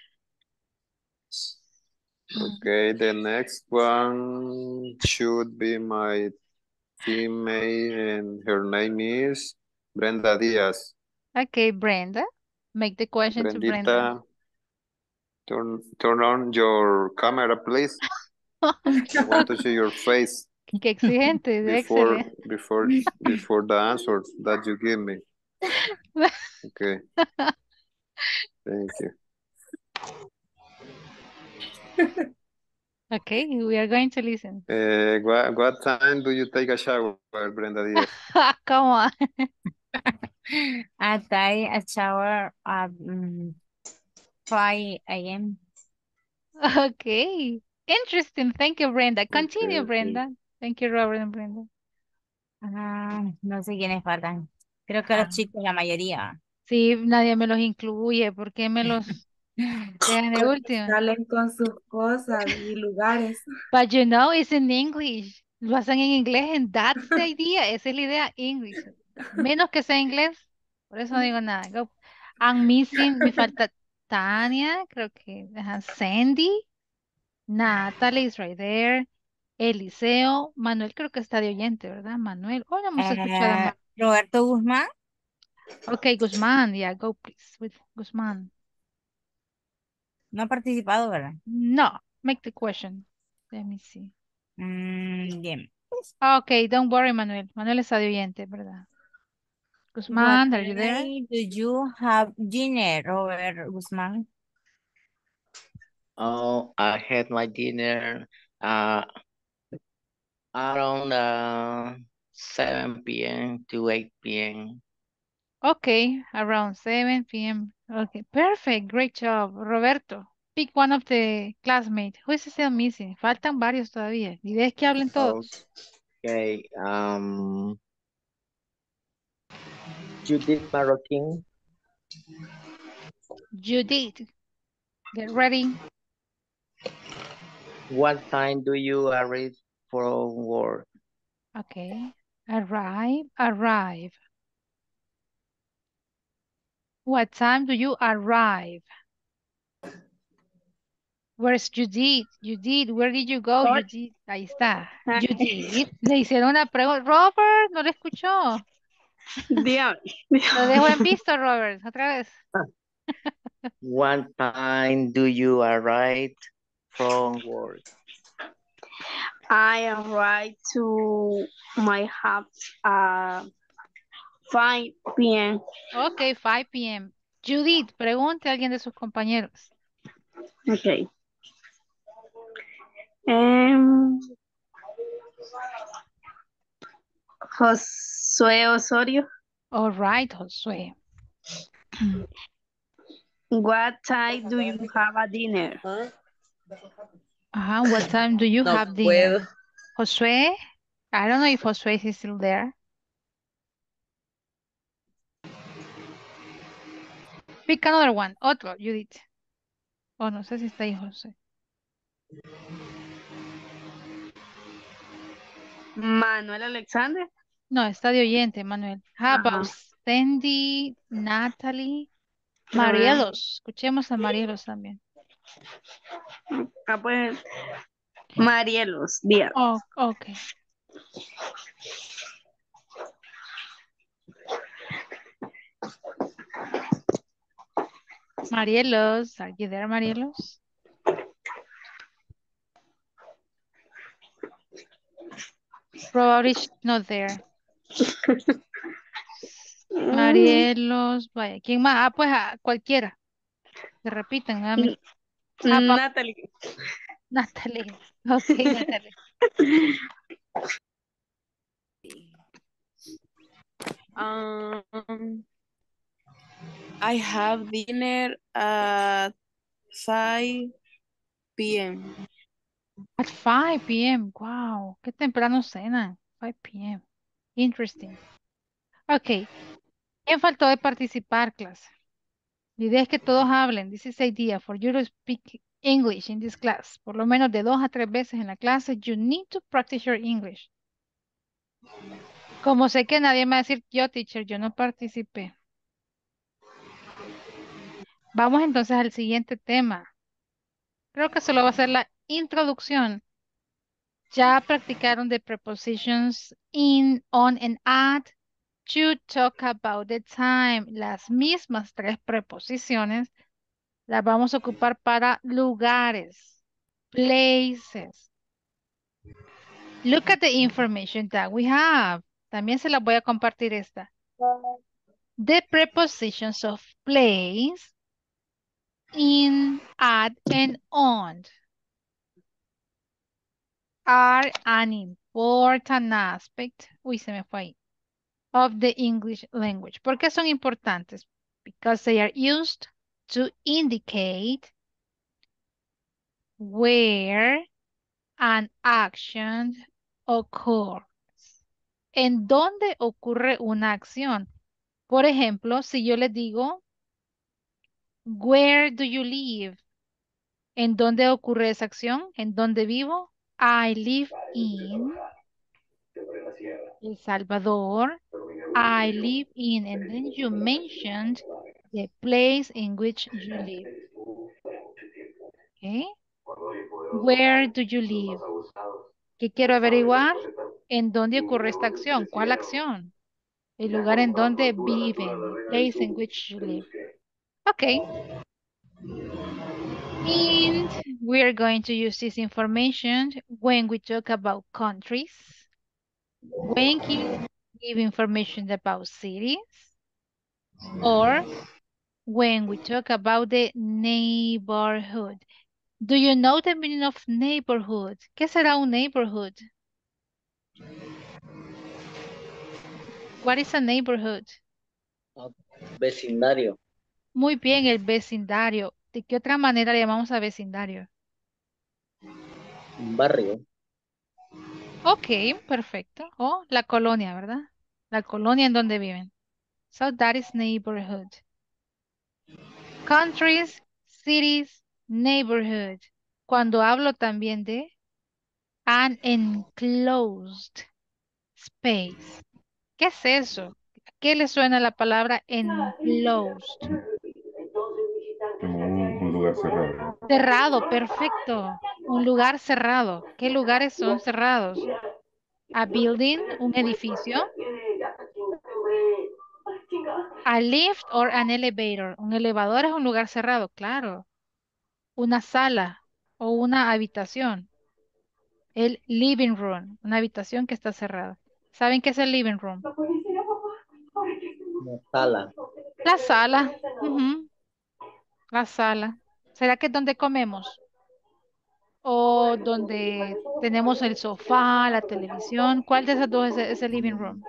Okay, the next one should be my teammate, and her name is Brenda Diaz. Okay, Brenda. Make the question to Brenda. Brendita, turn on your camera, please. I want to see your face Qué exigente, before excelente. before the answers that you give me. Okay, thank you. Okay, we are going to listen. What time do you take a shower, Brenda Diaz? Come on. I take a shower at 5 a.m. Okay. Interesting. Thank you, Brenda. Continue, Okay. Brenda. Thank you, Robert and Brenda. No sé quiénes faltan. Creo que Ah. los chicos, la mayoría. Sí, nadie me los incluye. ¿Por qué me los dejan de Porque último? salen con sus cosas y lugares. But you know, it's in English. Lo hacen en inglés and that's the idea. Esa es la idea, English. Menos que sea inglés. Por eso no digo nada. Go. I'm missing, me falta Tania, creo que, Sandy, Natalie is right there, Eliseo, Manuel creo que está de oyente, ¿verdad? Manuel, oh, no hemos escuchado más. Roberto Guzmán. Okay, Guzmán, yeah, go please with Guzmán. No ha participado, ¿verdad? No, make the question. Let me see. Bien. Okay, don't worry, Manuel. Manuel está de oyente, ¿verdad? What Guzmán, are you there? time do you have dinner, Robert Guzmán? Oh, I had my dinner around 7 p.m. to 8 p.m. Okay, around 7 p.m. Okay, perfect. Great job. Roberto, pick one of the classmates. Who is still missing? Faltan varios todavía. La idea es que hablen todos. Okay, Judith Marroquin. Judith, get ready. What time do you arrive from work? Okay, arrive. What time do you arrive? Where's Judith? Judith, where did you go, Judith? Ahí está. Judith, le hicieron una pregunta. Robert, no le escuchó. Dios. Lo dejo en visto, Robert, otra vez. What time do you arrive from work? I arrived to my house at 5 p.m. Ok, 5 p.m. Judith, pregunte a alguien de sus compañeros. Okay. Um, Josué Osorio, All right, Josué. what time do you have a dinner? What time do you No have dinner? puedo. Josué? I don't know if Josué is still there. Pick another one. Otro, Judith. Oh, no sé si está ahí José. Manuel Alexander. No, está de oyente, Manuel. How about Ajá. Sandy, Natalie, A ver. Marielos? Escuchemos a Marielos también. Pues, Marielos Díaz. Oh, ok. Marielos, are you there, Marielos? Probably she's not there. Marielos, vaya. ¿Quién más? Pues a cualquiera. Se repiten nuevamente. How about Natalie. Natalie? Ok, Natalie. I have dinner at 5 p.m. At 5 p.m. Wow, qué temprano cena. 5 p.m. Interesting. Ok. ¿Quién faltó de participar, clase? La idea es que todos hablen. This is idea for you to speak English in this class. Por lo menos de 2 a 3 veces en la clase. You need to practice your English. Como sé que nadie me va a decir, yo, teacher, yo no participé. Vamos entonces al siguiente tema. Creo que solo va a ser la introducción. Ya practicaron the prepositions in, on, and at. To talk about the time. Las mismas 3 preposiciones las vamos a ocupar para lugares, places. Look at the information that we have. También se las voy a compartir esta. The prepositions of place, in, at, and on are an important aspect. Uy, se me fue ahí. Of the English language. ¿Por qué son importantes? Because they are used to indicate where an action occurs. ¿En dónde ocurre una acción? Por ejemplo, si yo les digo, where do you live? ¿En dónde ocurre esa acción? ¿En dónde vivo? I live in El Salvador. I live in, and then you mentioned the place in which you live. Okay. Where do you live? ¿Qué quiero averiguar? ¿En dónde ocurre esta acción? ¿Cuál acción? El lugar en donde viven, the place in which you live. Okay. And we are going to use this information when we talk about countries, when give information about cities, or when we talk about the neighborhood. Do you know the meaning of neighborhood? ¿Qué será un neighborhood? What is a neighborhood? Vecindario, Muy bien, el vecindario. ¿De qué otra manera le llamamos a vecindario? un barrio. Ok, perfecto. O la colonia, ¿verdad? La colonia en donde viven. So that is neighborhood. Countries, cities, neighborhood. Cuando hablo también de an enclosed space. ¿Qué es eso? ¿A qué le suena la palabra enclosed? Como un lugar cerrado. Cerrado, perfecto. Un lugar cerrado. ¿Qué lugares son cerrados? A building, un edificio. A lift or an elevator. Un elevador es un lugar cerrado, claro. Una sala o una habitación. El living room, una habitación que está cerrada. ¿Saben qué es el living room? La sala. La sala. Ujú, la sala. ¿Será que es donde comemos? ¿O donde tenemos el sofá, la televisión? ¿Cuál de esas dos es el living room?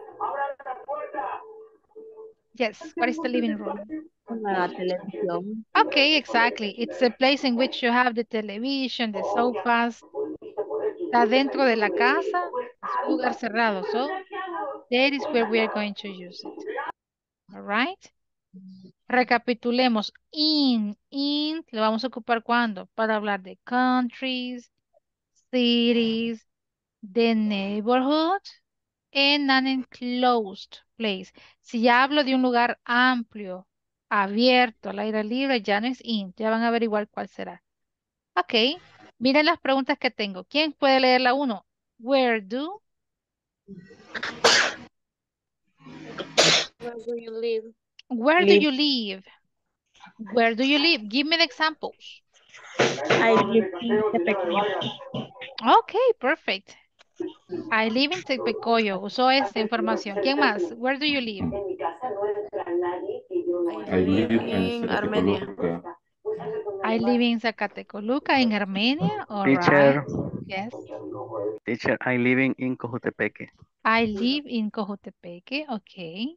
Yes, what is the living room? La televisión. Okay, exactly. It's a place in which you have the television, the sofas. Está dentro de la casa. Es un lugar cerrado. So, that is where we are going to use it. All right. Recapitulemos. In, lo vamos a ocupar cuando? Para hablar de countries, cities, the neighborhood, en an enclosed place. Si ya hablo de un lugar amplio, abierto, al aire libre, ya no es in. Ya van a averiguar cuál será. Ok. Miren las preguntas que tengo. ¿Quién puede leer la uno? Where do? Where do you live? Where do Live. you live? Where do you live? Give me the examples. I live in Tepecoyo. Okay, perfect. I live in Tepecoyo. Usó esta información. ¿Quién más? Where do you live? I I live live in in Armenia. Zacatecoluca. I live in Zacatecoluca, in Armenia. All right. Teacher, Yes. teacher, I living in Cojutepeque. I live in Cojutepeque. Okay.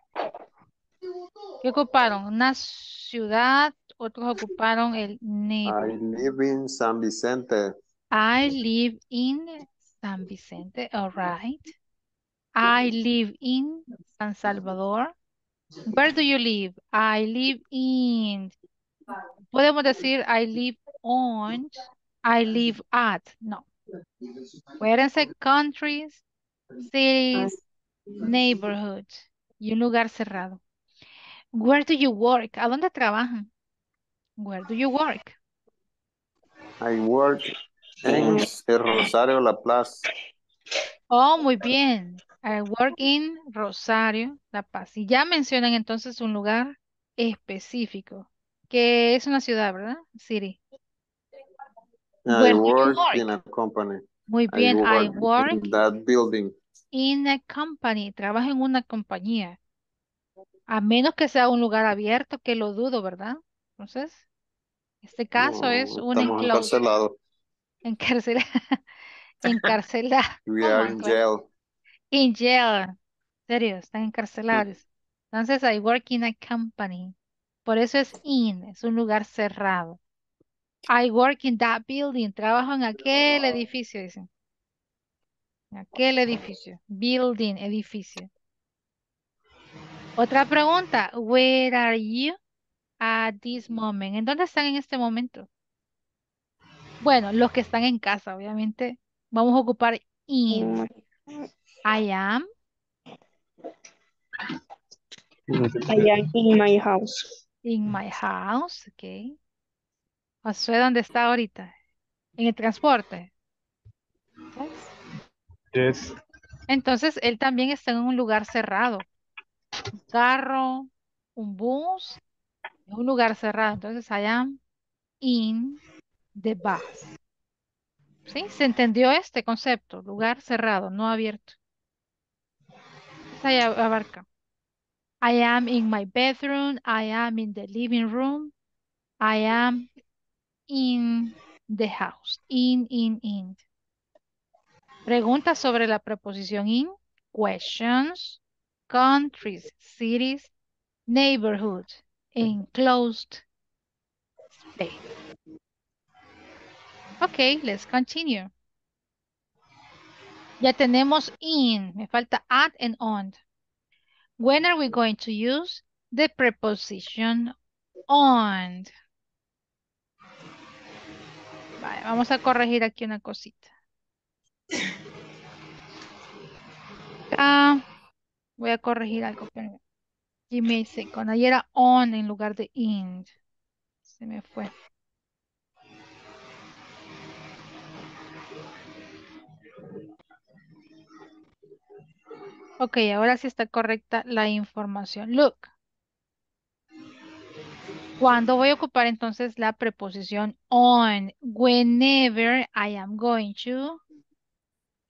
¿Qué ocuparon? Una ciudad. Otros ocuparon el I neighborhood. live in San Vicente. I live in San Vicente. All right. I live in San Salvador. Where do you live? I live in. Podemos decir I live on. I live at. No. Acuérdense, countries, cities, neighborhood y un lugar cerrado. Where do you work? ¿A dónde trabajan? Where do you work? I work en el Rosario La Plaza. Oh, muy bien. I work in Rosario, La Paz. Y ya mencionan entonces un lugar específico, que es una ciudad, ¿verdad? City. I Where do you work work? in a company. Muy I bien, I work work in that building. in a company. Trabajo en una compañía. A menos que sea un lugar abierto, que lo dudo, ¿verdad? Entonces, este caso es No, un estamos enclosed. encarcelados. Encarcelar. Encarcelar. We Come are on, in Claire. jail. In jail. En serio, están encarcelados. Entonces, I work in a company. Por eso es in, es un lugar cerrado. I work in that building. Trabajo en aquel edificio, dicen. En aquel edificio. Building, edificio. Otra pregunta. Where are you at this moment? ¿En dónde están en este momento? Bueno, los que están en casa, obviamente. Vamos a ocupar in. I am. I am in my house. In my house, ok. Josué, ¿dónde está ahorita? En el transporte. Yes. Yes. Entonces, él también está en un lugar cerrado. Un carro, un bus, es un lugar cerrado. Entonces, I am in the bus. ¿Sí? ¿Se entendió este concepto? Lugar cerrado, no abierto. Entonces, ahí abarca. I am in my bedroom. I am in the living room. I am in the house. In. Preguntas sobre la preposición in. Questions. Countries, cities, neighborhood, enclosed space. Okay, let's continue. Ya tenemos in. Me falta at and on. When are we going to use the preposition on? Vale, vamos a corregir aquí una cosita. Acá voy a corregir algo. Espérenme. Give me a second. Ahí era on en lugar de in. Se me fue. Ok, ahora sí está correcta la información. Look. ¿Cuándo voy a ocupar entonces la preposición on? Whenever I am going to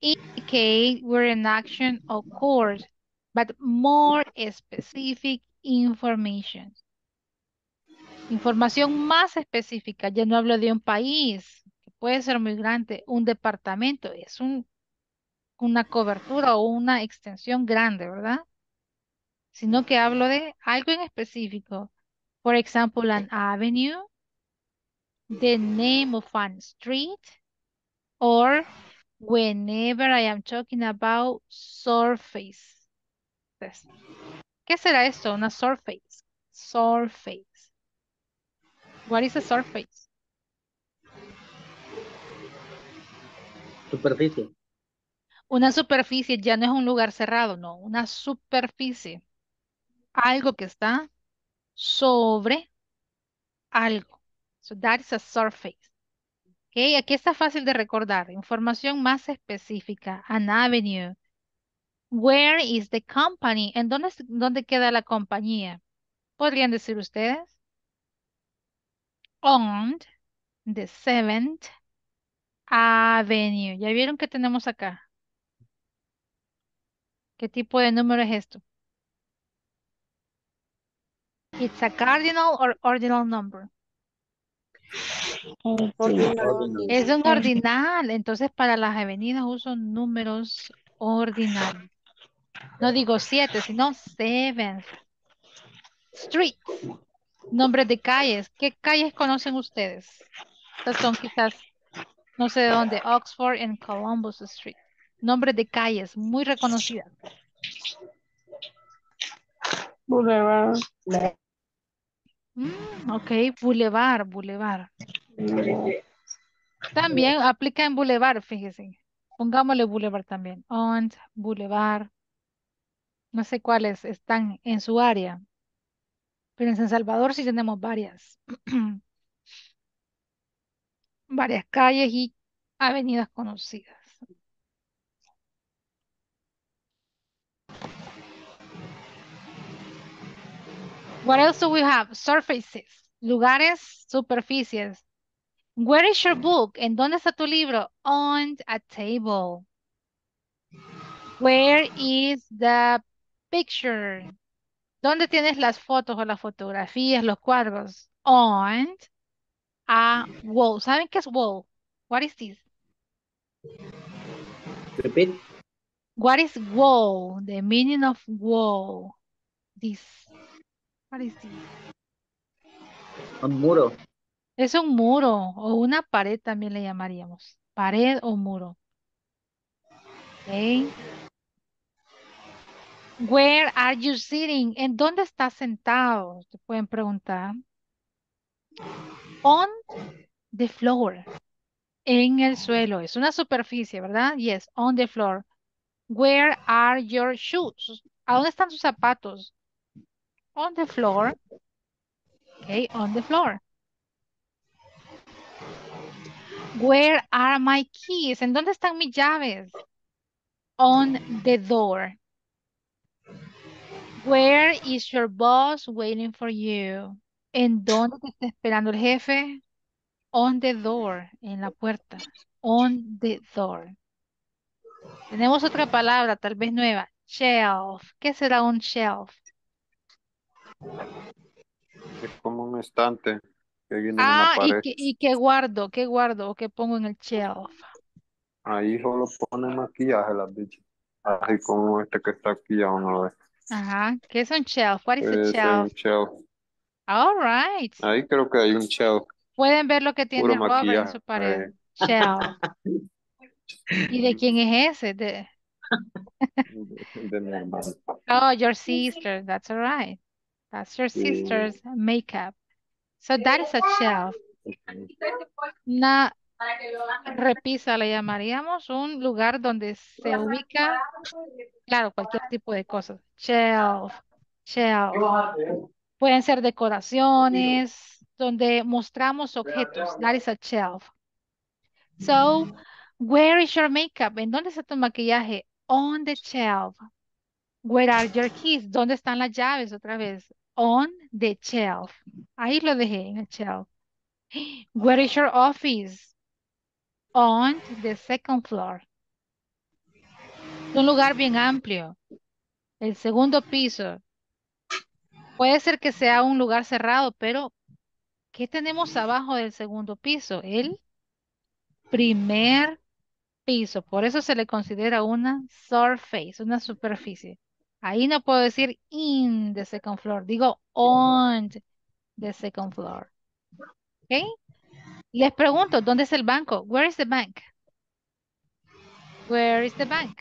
indicate where an action occurred, but more specific information. Información más específica. Ya no hablo de un país, que puede ser muy grande, un departamento, es una cobertura o una extensión grande, ¿verdad? Sino que hablo de algo en específico. For example, an avenue, the name of an street, or whenever I am talking about surface. Entonces, ¿qué será esto? Una surface. Surface. What is a surface? Superficie. Una superficie ya no es un lugar cerrado, no, una superficie. Algo que está sobre algo. So that is a surface. Okay, aquí está fácil de recordar. Información más específica. An avenue. Where is the company? ¿En dónde queda la compañía? ¿Podrían decir ustedes? On the 7th Avenue. ¿Ya vieron qué tenemos acá? ¿Qué tipo de número es esto? It's a cardinal or ordinal number. Es un ordinal. Entonces, para las avenidas uso números ordinales. No digo 7, sino 7. Streets. Nombres de calles. ¿Qué calles conocen ustedes? Estas son quizás, no sé de dónde, Oxford and Columbus Street. Nombres de calles muy reconocidas. Boulevard. Ok, boulevard, boulevard. También aplica en boulevard, fíjese. Pongámosle boulevard también. On, boulevard. No sé cuáles están en su área. Pero en San Salvador sí tenemos varias. Varias calles y avenidas conocidas. What else do we have? Surfaces. Lugares, superficies. Where is your book? ¿En dónde está tu libro? On a table. Where is the picture? ¿Dónde tienes las fotos o las fotografías, los cuadros? On a wall. ¿Saben qué es wall? What is this? Repeat. What is wall? The meaning of wall. This. What is this? Un muro. Es un muro o una pared también le llamaríamos. Pared o muro. Okay. Where are you sitting? ¿En dónde estás sentado? Te pueden preguntar. On the floor. En el suelo. Es una superficie, ¿verdad? Yes, on the floor. Where are your shoes? ¿A dónde están sus zapatos? On the floor. Okay, on the floor. Where are my keys? ¿En dónde están mis llaves? On the door. Where is your boss waiting for you? ¿En dónde te está esperando el jefe? On the door, en la puerta. On the door. Tenemos otra palabra, tal vez nueva. Shelf. ¿Qué será un shelf? Es como un estante que viene en una Ah, pared. ¿y qué guardo? ¿Qué guardo o qué pongo en el shelf? Ahí solo ponen maquillaje las bichas. Así como este que está aquí, ya uno lo ve. Ajá, ¿qué es un shelf? What is a Puede ser un shelf? shelf. All right. Ahí creo que hay un shelf. Pueden ver lo que Puro tiene Robert en maquillaje. su pared. Shelf. ¿Y de quién es ese? De mi hermano. Oh, your sister. That's all right. That's your sister's makeup. So that is a shelf. Una repisa le llamaríamos un lugar donde se ubica, claro, cualquier tipo de cosas. Shelf, shelf. Pueden ser decoraciones, donde mostramos objetos. That is a shelf. So, where is your makeup? ¿En dónde está tu maquillaje? On the shelf. Where are your keys? ¿Dónde están las llaves? Otra vez. On the shelf. Ahí lo dejé en el shelf. Where is your office? On the second floor. Un lugar bien amplio. El segundo piso. Puede ser que sea un lugar cerrado, pero ¿qué tenemos abajo del segundo piso? El primer piso. Por eso se le considera una surface, una superficie. Ahí no puedo decir in the second floor, digo on the second floor. ¿Ok? Les pregunto, ¿dónde es el banco? Where is the bank? Where is the bank?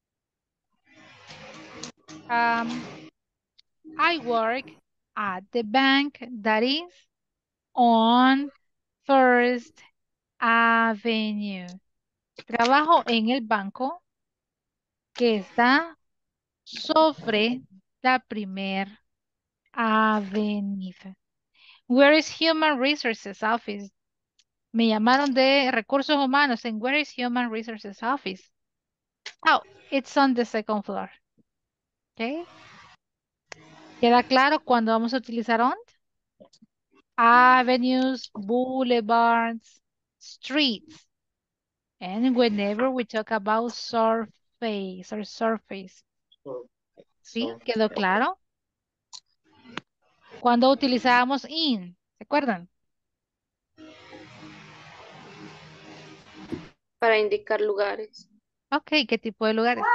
I work at the bank that is on First Avenue. Trabajo en el banco que está sobre la primer avenida. Where is Human Resources Office? Me llamaron de recursos humanos en Where is Human Resources Office? Oh, it's on the second floor. ¿Ok? ¿Queda claro cuando vamos a utilizar on? Avenues, boulevards, streets. And whenever we talk about surface or surface. ¿Sí? ¿Quedó claro? Cuando utilizábamos in, ¿se acuerdan? Para indicar lugares. Ok, ¿qué tipo de lugares?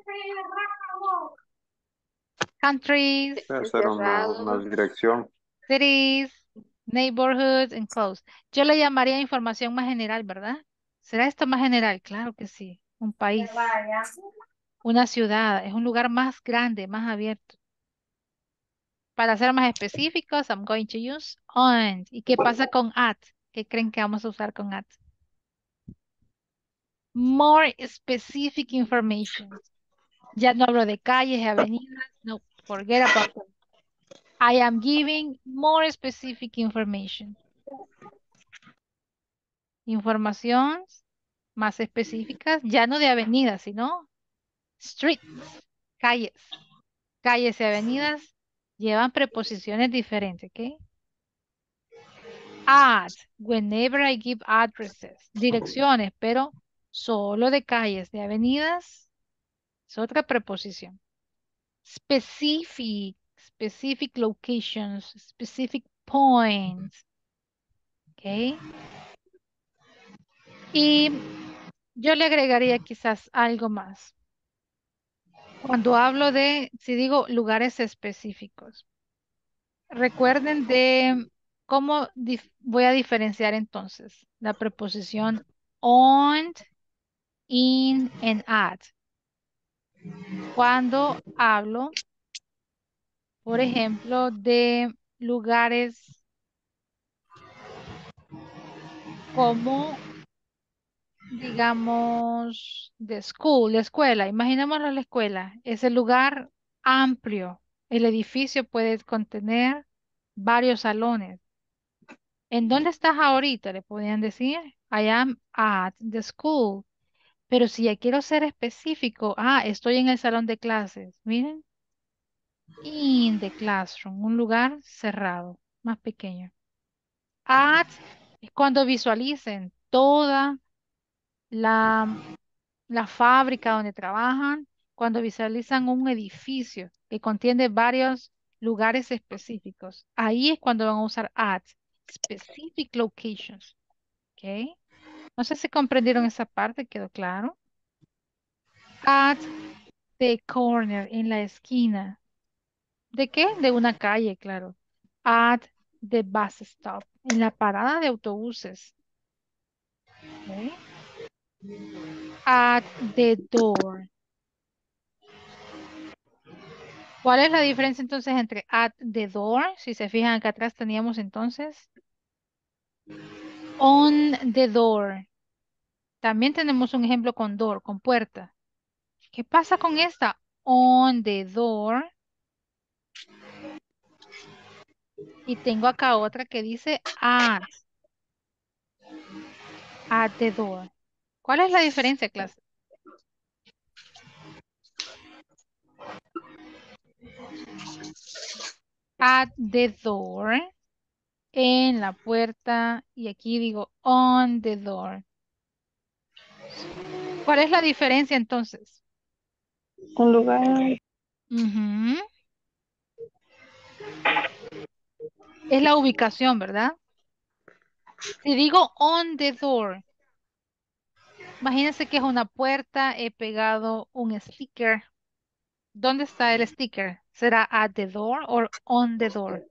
Countries, Hacer una dirección. cities, neighborhoods, enclosed. Yo le llamaría información más general, ¿verdad? ¿Será esto más general? Claro que sí. Un país, una ciudad, es un lugar más grande, más abierto. Para ser más específicos, I'm going to use on. ¿Y qué pasa con at? ¿Qué creen que vamos a usar con at? More specific information. Ya no hablo de calles y avenidas. No, forget about them. I am giving more specific information. Informaciones más específicas, ya no de avenidas, sino streets, calles. Calles y avenidas llevan preposiciones diferentes, ¿ok? At, whenever I give addresses, direcciones, pero solo de calles, de avenidas, es otra preposición. Specific, specific locations, specific points, ¿ok? Y yo le agregaría quizás algo más. Cuando hablo de, si digo lugares específicos, recuerden de cómo voy a diferenciar entonces la preposición on, in, and at. Cuando hablo, por ejemplo, de lugares como, digamos, de school, la escuela. Imaginémoslo la escuela. Es el lugar amplio. El edificio puede contener varios salones. ¿En dónde estás ahorita? Le podían decir. I am at the school. Pero si ya quiero ser específico, estoy en el salón de clases. Miren, in the classroom, un lugar cerrado, más pequeño. At es cuando visualicen toda la, la fábrica donde trabajan, cuando visualizan un edificio que contiene varios lugares específicos. Ahí es cuando van a usar at, specific locations. ¿Ok? No sé si comprendieron esa parte, ¿quedó claro? At the corner, en la esquina. ¿De qué? De una calle, claro. At the bus stop, en la parada de autobuses. ¿Ok? At the door. ¿Cuál es la diferencia entonces entre at the door? Si se fijan acá atrás teníamos entonces on the door. También tenemos un ejemplo con door, con puerta. ¿Qué pasa con esta? On the door. Y tengo acá otra que dice at the door. ¿Cuál es la diferencia, clase? At the door, en la puerta, y aquí digo on the door. ¿Cuál es la diferencia entonces? Un lugar. Ujú. Es la ubicación, ¿verdad? Si digo on the door, imagínense que es una puerta, he pegado un sticker. ¿Dónde está el sticker? ¿Será at the door o on the door?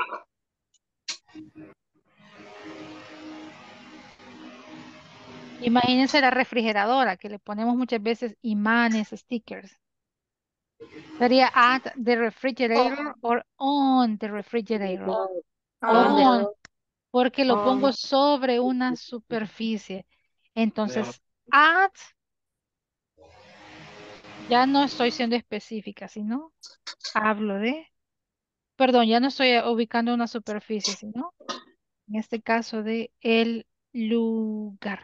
Imagínense la refrigeradora, que le ponemos muchas veces imanes, stickers. ¿Sería at the refrigerator o on the refrigerator? On, porque lo pongo sobre una superficie. Entonces, at, ya no estoy siendo específica, sino hablo de, perdón, ya no estoy ubicando una superficie, sino en este caso de el lugar,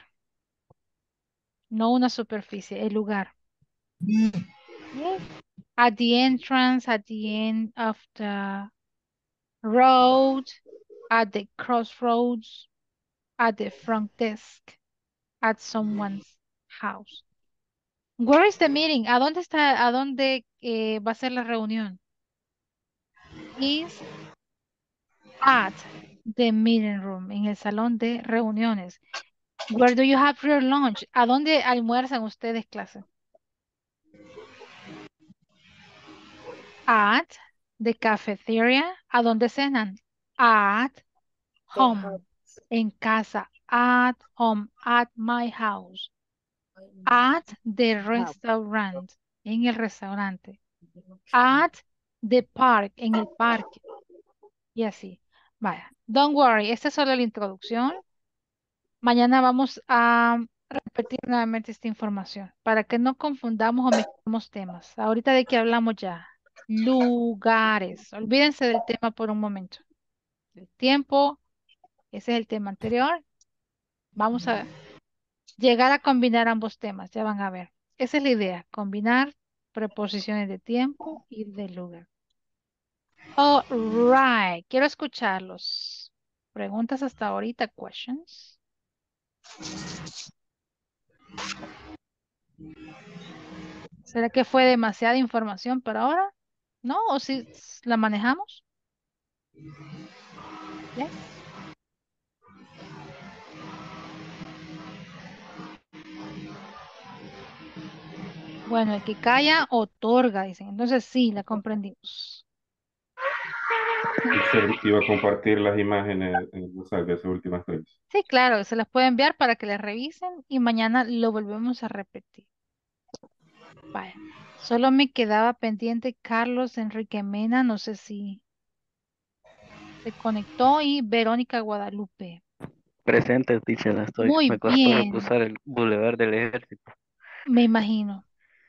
no una superficie, el lugar. ¿Ok? At the entrance, at the end of the road, at the crossroads, at the front desk, at someone's house. Where is the meeting? ¿A dónde está, a dónde va a ser la reunión? Is at the meeting room, en el salón de reuniones. Where do you have your lunch? ¿A dónde almuerzan ustedes, clase? At the cafeteria. ¿A dónde cenan? At home. En casa. At home. At my house. At the restaurant. En el restaurante. At the park. En el parque. Y así. Vaya. Don't worry. Esta es solo la introducción. Mañana vamos a repetir nuevamente esta información para que no confundamos o mezclemos temas. Ahorita de qué hablamos ya. Lugares. Olvídense del tema por un momento. El tiempo, ese es el tema anterior. Vamos a llegar a combinar ambos temas, ya van a ver. Esa es la idea, combinar preposiciones de tiempo y de lugar. All right, quiero escucharlos. ¿Preguntas hasta ahorita? Questions. ¿Será que fue demasiada información para ahora? ¿No? ¿O si la manejamos? Yes. Bueno, el que calla otorga, dicen. Entonces sí, la comprendimos. Usted iba a compartir las imágenes en el WhatsApp de esas últimas tres. Sí, claro, se las puede enviar para que las revisen y mañana lo volvemos a repetir. Vaya. Solo me quedaba pendiente Carlos Enrique Mena, no sé si se conectó, y Verónica Guadalupe. Presente, teacher, estoy. Muy Me costó bien, cruzar el Boulevard del Ejército. me imagino,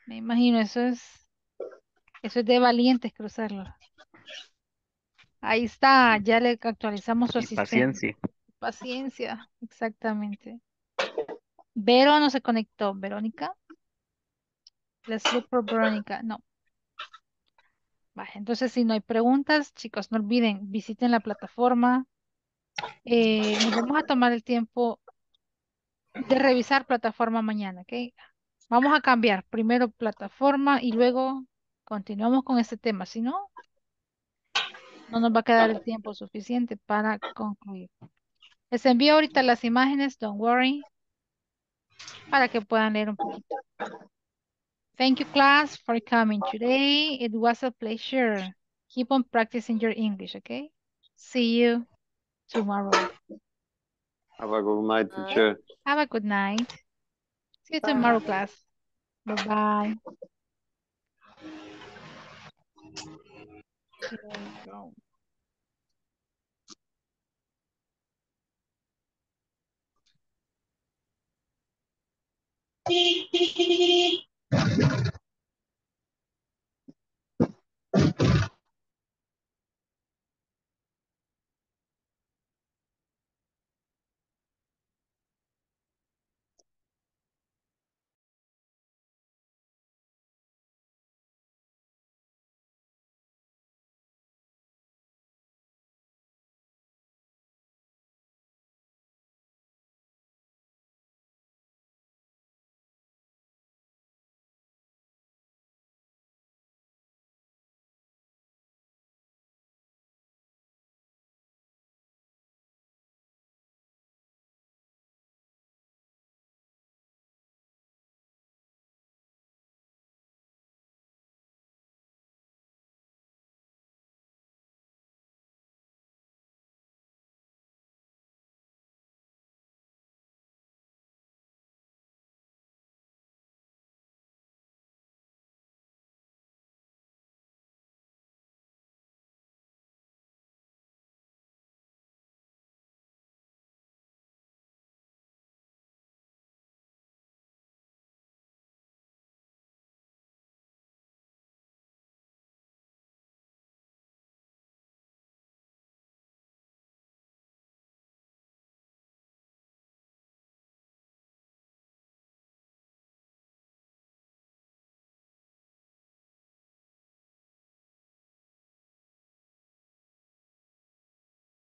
eso es de valientes cruzarlo. Ahí está, ya le actualizamos su Y asistente. paciencia. Paciencia, exactamente. Vero no se conectó, Verónica. Let's look for Verónica. No. Vale, entonces si no hay preguntas, chicos, no olviden, visiten la plataforma. Nos vamos a tomar el tiempo de revisar plataforma mañana, ¿ok? Vamos a cambiar primero plataforma y luego continuamos con este tema. Si no, no nos va a quedar el tiempo suficiente para concluir. Les envío ahorita las imágenes, don't worry, para que puedan leer un poquito. Thank you, class, for coming today. It was a pleasure. Keep on practicing your English, okay? See you tomorrow. Have a good night, teacher. Have a good night. See you tomorrow, class. Bye-bye. Here we go.